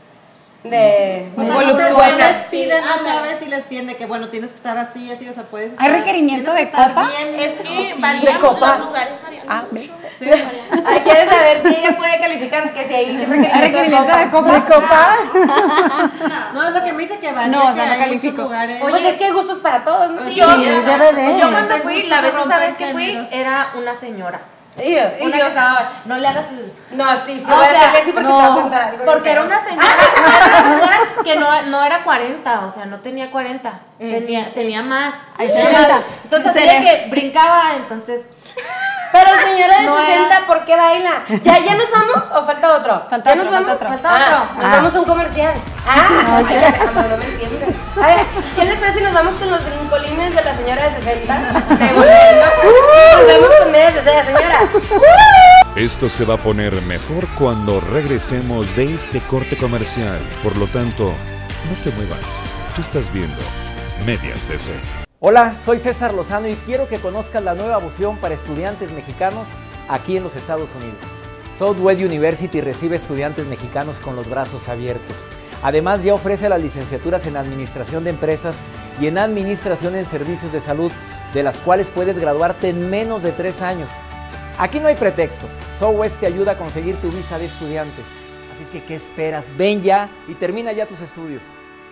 De... O sea, voluptuosa. no les piden, no Ándale. sabes si les piden de que, bueno, tienes que estar así, así, o sea, puedes ¿Hay estar- requerimiento tienes que de estar copa? bien Es que cosida. varían, copa. los lugares varían Ah, mucho. Sí. Varían. Ay, ¿quieres saber si ella puede calificar? Que si hay requerimiento, ¿Hay requerimiento de copa? ¿De copa? No, es lo que me dice que varía, No, o sea, que no hay califico. muchos lugares. Pues es que hay gustos para todos, ¿no? Sí, Sí, obvio. debe de. Yo cuando Hay fui, gustos la que vez esa rompen vez que fui, géneros. era una señora. Y yo, y Una yo que estaba, no le hagas... No, sí, sí, O voy a sea, hacerle así porque no, te voy a contar algo. Porque era una señora, era una señora que no, no era cuarenta, o sea, no tenía cuarenta, tenía, tenía más. Ay, tenía sesenta. más. Entonces Se hacía le- que brincaba, entonces... Pero señora de No era- sesenta, ¿por qué baila? ¿Ya, ¿Ya nos vamos o falta otro? Falta ¿Ya nos otro, vamos? falta otro. Falta otro. Nos Ah. vamos a un comercial. Ah, ay, Alejandro, no me entiendes. A ver, ¿qué les parece si nos vamos con los brincolines de la señora de sesenta? Devolviendo. Volvemos con medias de seda, señora. Esto se va a poner mejor cuando regresemos de este corte comercial. Por lo tanto, no te muevas. Tú estás viendo Medias de Seda. Hola, soy César Lozano y quiero que conozcas la nueva opción para estudiantes mexicanos aquí en los Estados Unidos. Southwest University recibe estudiantes mexicanos con los brazos abiertos. Además, ya ofrece las licenciaturas en Administración de Empresas y en Administración en Servicios de Salud, de las cuales puedes graduarte en menos de tres años. Aquí no hay pretextos. Southwest te ayuda a conseguir tu visa de estudiante. Así es que, ¿qué esperas? Ven ya y termina ya tus estudios.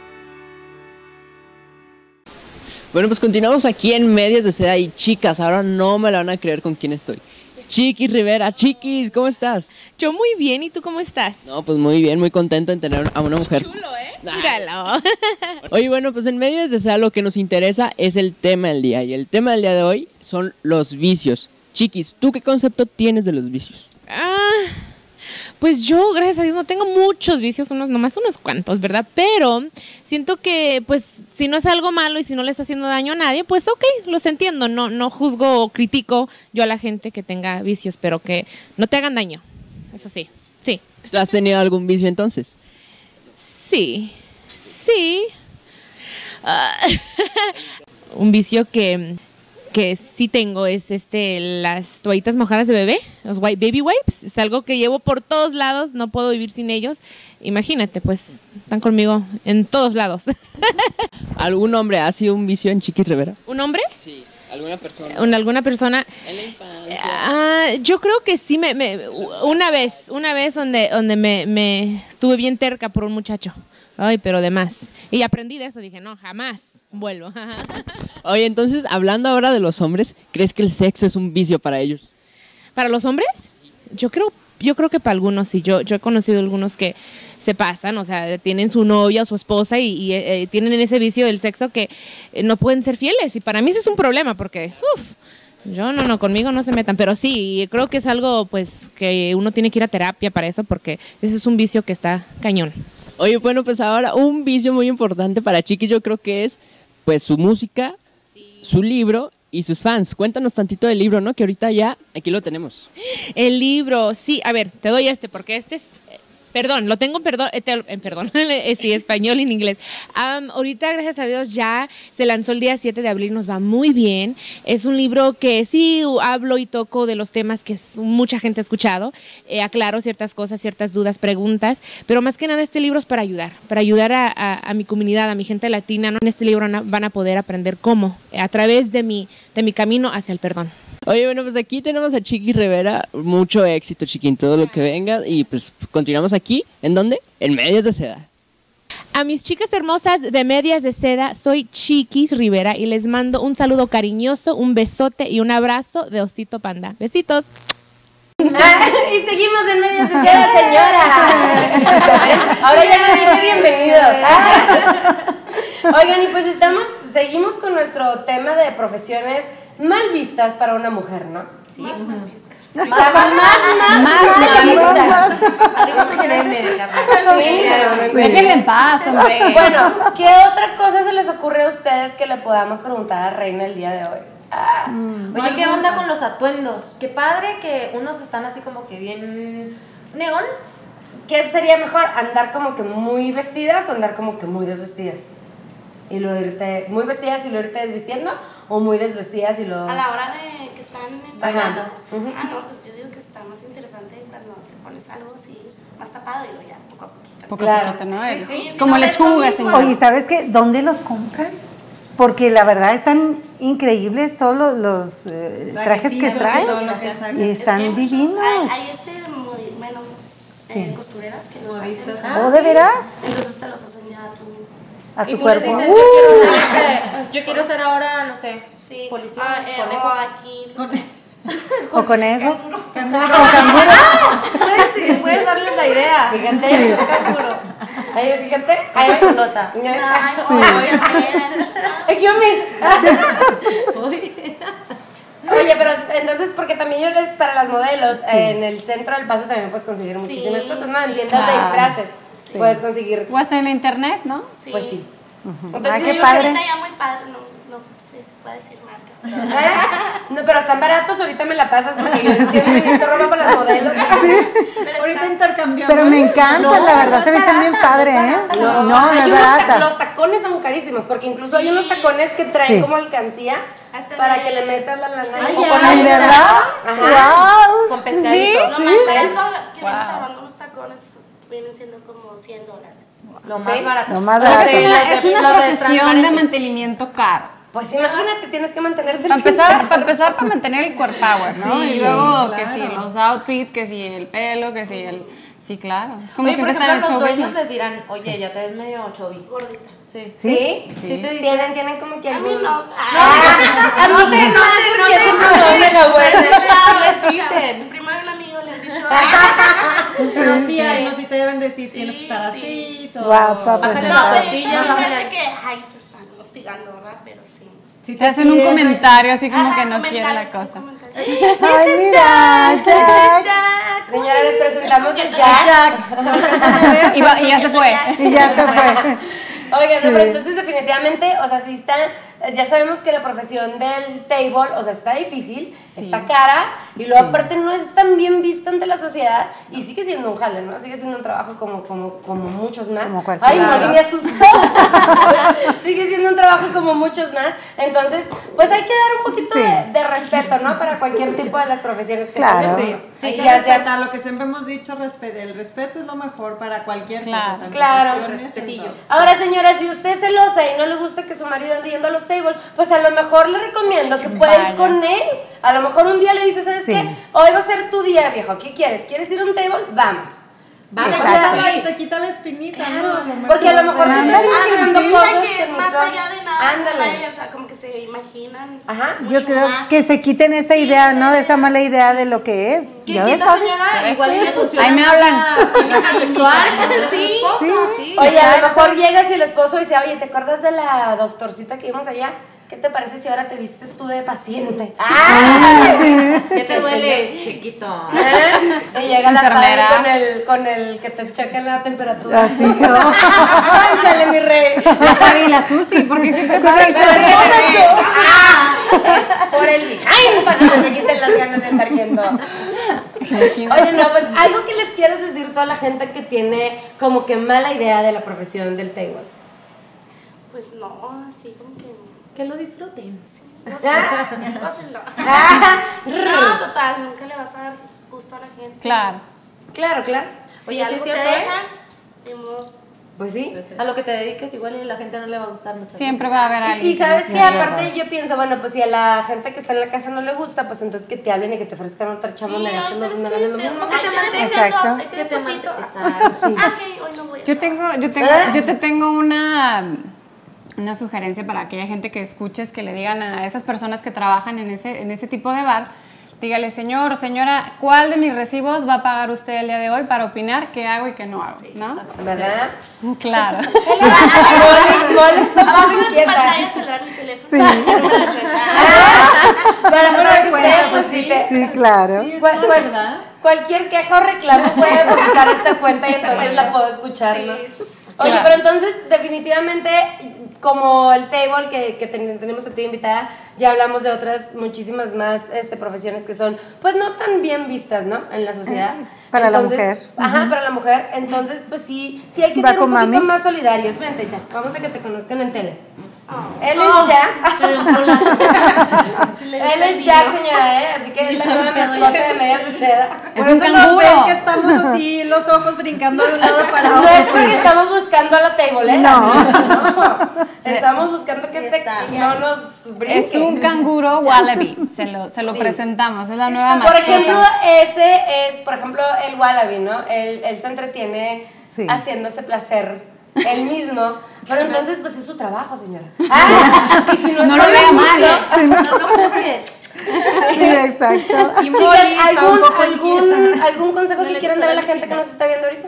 Bueno, pues continuamos aquí en Medias de Seda y chicas, ahora no me la van a creer con quién estoy. Chiquis Rivera, Chiquis, ¿cómo estás? Yo muy bien, ¿y tú cómo estás? No, pues muy bien, muy contento en tener a una mujer. Chulo, ¿eh? Ay. Míralo. Oye, bueno, pues en Medias de Seda lo que nos interesa es el tema del día y el tema del día de hoy son los vicios. Chiquis, ¿tú qué concepto tienes de los vicios? Ah, pues yo, gracias a Dios, no tengo muchos vicios, unos nomás unos cuantos, ¿verdad? Pero siento que, pues, si no es algo malo y si no le está haciendo daño a nadie, pues ok, los entiendo. No, no juzgo o critico yo a la gente que tenga vicios, pero que no te hagan daño. Eso sí, sí. ¿Tú has tenido algún vicio entonces? Sí, sí. Ah, un vicio que, que sí tengo es este las toallitas mojadas de bebé, los white baby wipes. Es algo que llevo por todos lados, no puedo vivir sin ellos. Imagínate, pues están conmigo en todos lados. ¿Algún hombre ha sido un vicio en Chiquis Rivera? ¿Un hombre? Sí, alguna persona. ¿Un- ¿Alguna persona? En la infancia. Ah, yo creo que sí, me, me- una vez, una vez donde, donde me, me estuve bien terca por un muchacho. Ay, pero de más. Y aprendí de eso, dije, no, jamás, vuelvo. Oye, entonces, hablando ahora de los hombres, ¿crees que el sexo es un vicio para ellos? ¿Para los hombres? Yo creo, yo creo que para algunos sí. Yo, yo he conocido algunos que se pasan, o sea, tienen su novia o su esposa y, y eh, tienen ese vicio del sexo que eh, no pueden ser fieles. Y para mí ese es un problema porque, uff, yo no, no, conmigo no se metan. Pero sí, creo que es algo pues que uno tiene que ir a terapia para eso porque ese es un vicio que está cañón. Oye, bueno, pues ahora un vicio muy importante para Chiquis yo creo que es pues su música, sí. su libro y sus fans. Cuéntanos tantito del libro, ¿no? Que ahorita ya aquí lo tenemos. El libro, sí, a ver, te doy este porque este es... Perdón, lo tengo perdón, eh, te, eh, perdón, sí, español y en inglés. Um, ahorita, gracias a Dios, ya se lanzó el día siete de abril, nos va muy bien. Es un libro que sí hablo y toco de los temas que mucha gente ha escuchado. Eh, aclaro ciertas cosas, ciertas dudas, preguntas, pero más que nada este libro es para ayudar, para ayudar a, a, a mi comunidad, a mi gente latina. ¿No? En este libro van a poder aprender cómo, a través de mi, de mi camino hacia el perdón. Oye, bueno, pues aquí tenemos a Chiquis Rivera, mucho éxito, Chiquín, todo lo que venga, y pues continuamos aquí, ¿en dónde? En Medias de Seda. A mis chicas hermosas de Medias de Seda, soy Chiquis Rivera y les mando un saludo cariñoso, un besote y un abrazo de Osito Panda. Besitos. Ah, y seguimos en Medias de Seda, señora. Ahora ya nos dice bienvenidos. Ah. Oigan, y pues estamos, seguimos con nuestro tema de profesiones mal vistas para una mujer, ¿no? Sí, más mal vistas. Más, más, más, más vistas. Déjenle en paz, hombre. Bueno, ¿qué otra cosa se les ocurre a ustedes que le podamos preguntar a Reina el día de hoy? Ah, mm. Oye, ¿qué onda con los atuendos? Qué padre que unos están así como que bien neón. ¿Qué sería mejor? ¿Andar como que muy vestidas o andar como que muy desvestidas? Y luego irte muy vestidas y luego irte desvistiendo, o muy desvestidas y luego... A la hora de que están bailando. Uh-huh. Ah, no, pues yo digo que está más interesante cuando te pones algo así más tapado y luego ya poco a poquito. Poco claro. a poquito, ¿no? Sí, sí, como si no lechuga, señora. Oye, ¿sabes qué? ¿Dónde los compran? Porque la verdad están increíbles todos los, los eh, trajes que traen. Y, y están es que divinos. Hay, hay este, bueno, sí. eh, costureras que los hacen. ¿Oh, ah, de veras? Entonces te los hacen ya tú. A tu y tú cuerpo. Les dices, uh. yo, quiero ser, yo quiero ser ahora, no sé, sí. policía, ah, eh, conejo. O aquí. O conejo. Canguro. O canguro. Sí, puedes darles la idea. Fíjate, sí. Canguro. Ahí, fíjate, ahí hay nota. Ay, Aquí a mí. Oye, pero entonces, porque también yo les, para las modelos, sí. eh, en el centro del Paso también puedes conseguir muchísimas sí. cosas, ¿no? En tiendas claro. de disfraces. Sí. Puedes conseguir. O hasta en la internet, ¿no? Sí. Pues sí. Uh-huh. Entonces, ah, qué yo padre. Ahorita ya muy padre, no, no sé si puede decir marcas. No, pero están baratos, ahorita me la pasas porque yo siempre necesito ropa para las modelos. Sí. Pero ahorita intercambiamos. Pero me encanta, no, la verdad, no se visten bien padre, ¿eh? No, no, no es barata. Los tacones son carísimos, porque incluso sí. hay unos tacones que traen sí. como alcancía hasta para de... que le metas la lana. Ay, ya, ¿en verdad? Ajá. Wow. Con Lo pescaditos. sí. más barato que wow. vienes hablando unos tacones vienen siendo como cien dólares. Lo más barato. Lo más barato. Es una profesión de mantenimiento caro. Pues imagínate, tienes que mantenerte para empezar, para empezar para mantener el core power, ¿no? Sí, y luego claro. que si los outfits, que si el pelo, que si el sí, claro. Es como oye, siempre por ejemplo, está en el los show dueños business. les dirán, "Oye, sí. ya te ves medio chubby, gordita." Sí. ¿Sí? Sí. ¿Sí? ¿Sí te tienen tienen como que a mí no. No, a mí no, no, porque es un mega bueno. Les dicen. Mi prima de un amigo le han dicho. Pero sí, hay unos sí te deben decir, tienes que estar así, todo. Guapa, pues. No, de hecho, sí parece que ay, te están hostigando, ¿verdad? Pero sí. Si te, te hacen un comentario así como que no quiere la cosa. Ay, mira, Jack. Jack. Señora, les presentamos el Jack. Jack. y, va, y ya se fue. Y ya se fue. Oigan, no, pero entonces definitivamente, o sea, si está, ya sabemos que la profesión del table, o sea, está difícil, sí. está cara, y luego sí. aparte no es tan bien vista ante la sociedad, y sigue siendo un jale, ¿no? Sigue siendo un trabajo como, como, como muchos más. Como cualquier Ay, Molly me asustó. Sigue siendo un trabajo como muchos más, entonces, pues hay que dar un poquito sí. de, de respeto, ¿no? Para cualquier tipo de las profesiones que claro. tenemos. Sí, sí, hay que ya respetar, sea, lo que siempre hemos dicho, respeto, el respeto es lo mejor para cualquier claro. cosa. Claro, respetillo. Ahora, señora, si usted es celosa y no le gusta que su marido ande yendo a los tables, pues a lo mejor le recomiendo que pueda ir con él. A lo mejor un día le dice, ¿sabes sí. qué? Hoy va a ser tu día, viejo. ¿Qué quieres? ¿Quieres ir a un table? Vamos. Va, se, quita la, se quita la espinita, claro, ¿no? Porque a lo mejor te estás imaginando sí, cosas que es más son... allá de nada. Ándale. O sea, como que se imaginan. Ajá. Yo creo más. que se quiten esa idea, ¿no? De esa mala idea de lo que es. ¿Qué ¿Ya quita, ves, señora? Igual le funciona. Ahí me más hablan. la química sexual. Sí, Sí. Sí. Oye, a lo mejor llegas y el esposo dice, oye, ¿te acuerdas de la doctorcita que vimos allá? ¿Qué te parece si ahora te vistes tú de paciente? ¡Ay! ¿Qué te duele, chiquito? ¿Eh? Y llega la Enfermera. Fabi con el, con el que te checa la temperatura. Así, ¿no? Ándale, mi rey. La Fabi y la Susi, porque siempre Con el Ah, es por el behind para que se me quiten las ganas de estar yendo. Oye, no, pues algo que les quieres decir a toda la gente que tiene como que mala idea de la profesión del table. Pues no, así como que. Que lo disfruten. No sé, no sé, no. Ah, No, total, nunca le vas a dar gusto a la gente. Claro. Claro, claro. Si Oye, ¿sí algo es te cierto? deja, ni modo. Pues sí. A lo que te dediques igual y a la gente no le va a gustar mucho. Siempre va a haber alguien. Y sabes que que no aparte yo pienso, bueno, pues si a la gente que está en la casa no le gusta, pues entonces que te hablen y que te ofrezcan otra chamba Sí, donde no, gastes lo- ¿sabes no qué? ganes lo Sí, mismo. que te mandes Exacto. que te Que te deposito. mande- Ajá. exacto. Ah, ok, hoy no voy a. Yo tengo, yo tengo, ¿Eh? yo te tengo una, una sugerencia para aquella gente que escuches, que le digan a esas personas que trabajan en ese, en ese tipo de bar, dígale, señor o señora, ¿cuál de mis recibos va a pagar usted el día de hoy para opinar qué hago y qué no hago? ¿No? ¿Verdad? Claro. Mole, mole, está Abajo muy de su inquieta. pantalla saldrá mi teléfono. Sí. Pero No no me si cuenta, usted, pues pues sí sí. te- Sí, claro. cual- cual- cualquier queja o reclamo puede buscar esta cuenta y entonces la puedo escuchar, ¿no? Oye, Claro. pero entonces definitivamente como el table que, que ten- tenemos a ti invitada, ya hablamos de otras muchísimas más este, profesiones que son pues no tan bien vistas, ¿no? En la sociedad. Para la Entonces, mujer. Ajá, Ujú. para la mujer. Entonces, pues sí, sí hay que Va ser un con poquito mami. más solidarios. Vente ya, vamos a que te conozcan en tele. Él Oh, es Jack. Él es Jack, señora, ¿eh? Así que es la nueva mascota de medias de seda. Es Por un eso nos canguro. ven que estamos así, los ojos brincando de un lado para No otro. es porque estamos buscando a la table, ¿eh? No. No. Estamos buscando que este Está. no nos brinque. Es un canguro wallaby. Se lo, se lo Sí. presentamos. Es la nueva Por mascota. ejemplo, ese es, por ejemplo, el wallaby, ¿no? Él, él se entretiene Sí. haciéndose placer él mismo. Pero entonces, pues es su trabajo, señora. Ah, y si no, No es lo por vea gusto- mal, ¿eh? Sí, ¿no? No, no juzgues. Sí, exacto. Y Chicas, Molly está un ¿algún, poco algún, inquieta. ¿algún consejo No que le quieran gustó dar a la la gente que visita. nos está viendo ahorita?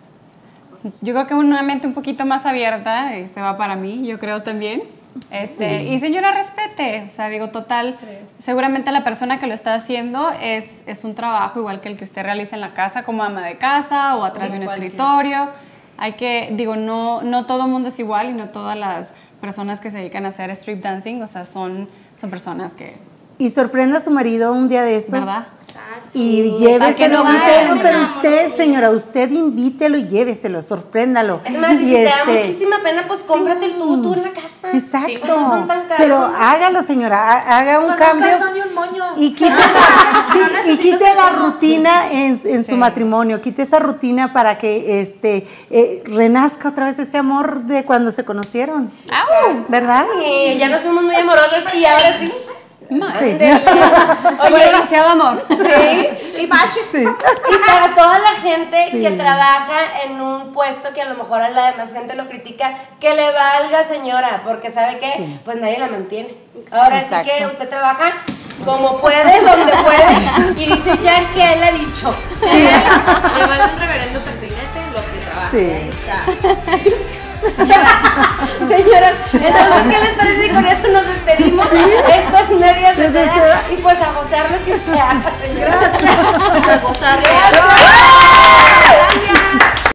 Yo creo que una mente un poquito más abierta, este va para mí, yo creo también. Este, Y señora, respete, o sea, digo, total, seguramente la persona que lo está haciendo es, es un trabajo igual que el que usted realiza en la casa como ama de casa o atrás Sí, de un cualquiera. escritorio. Hay que, digo, no, no todo el mundo es igual y no todas las personas que se dedican a hacer strip dancing, o sea, son, son personas que, Y sorprenda a su marido un día de estos. ¿verdad? Y ¿para qué lléveselo, no invítelo, vayan? pero usted, señora, usted invítelo y lléveselo, sorpréndalo. Es más, y si Y te da este, muchísima pena, pues cómprate el tubo tú en la casa. Exacto. Sí, pues no son tan caros. Pero hágalo, señora, ha- haga un Con cambio. un calzón y un moño. Y quite, Ah, sí, no y necesitas quite el la moño. rutina en, en su Sí. matrimonio, quite esa rutina para que este eh, renazca otra vez ese amor de cuando se conocieron. ¡Au! ¿Verdad? Y ya no somos muy amorosos y ahora sí. Más. Sí. Ándale. Fue Oye, demasiado amor. sí. Y, Sí. y para toda la gente Sí. que trabaja en un puesto que a lo mejor a la demás gente lo critica, que le valga, señora, porque sabe que Sí. pues nadie la mantiene. Ahora sí Exacto. que usted trabaja como puede, donde puede, y dice ya que él ha dicho. Le vale un reverendo pepinete los que trabajan. Sí. Ahí está. Señoras, entonces, ¿qué les parece si con eso nos despedimos? Estas medias de Desde seda seda. y pues a gozar lo que usted haga, señora. A gozar. Gracias.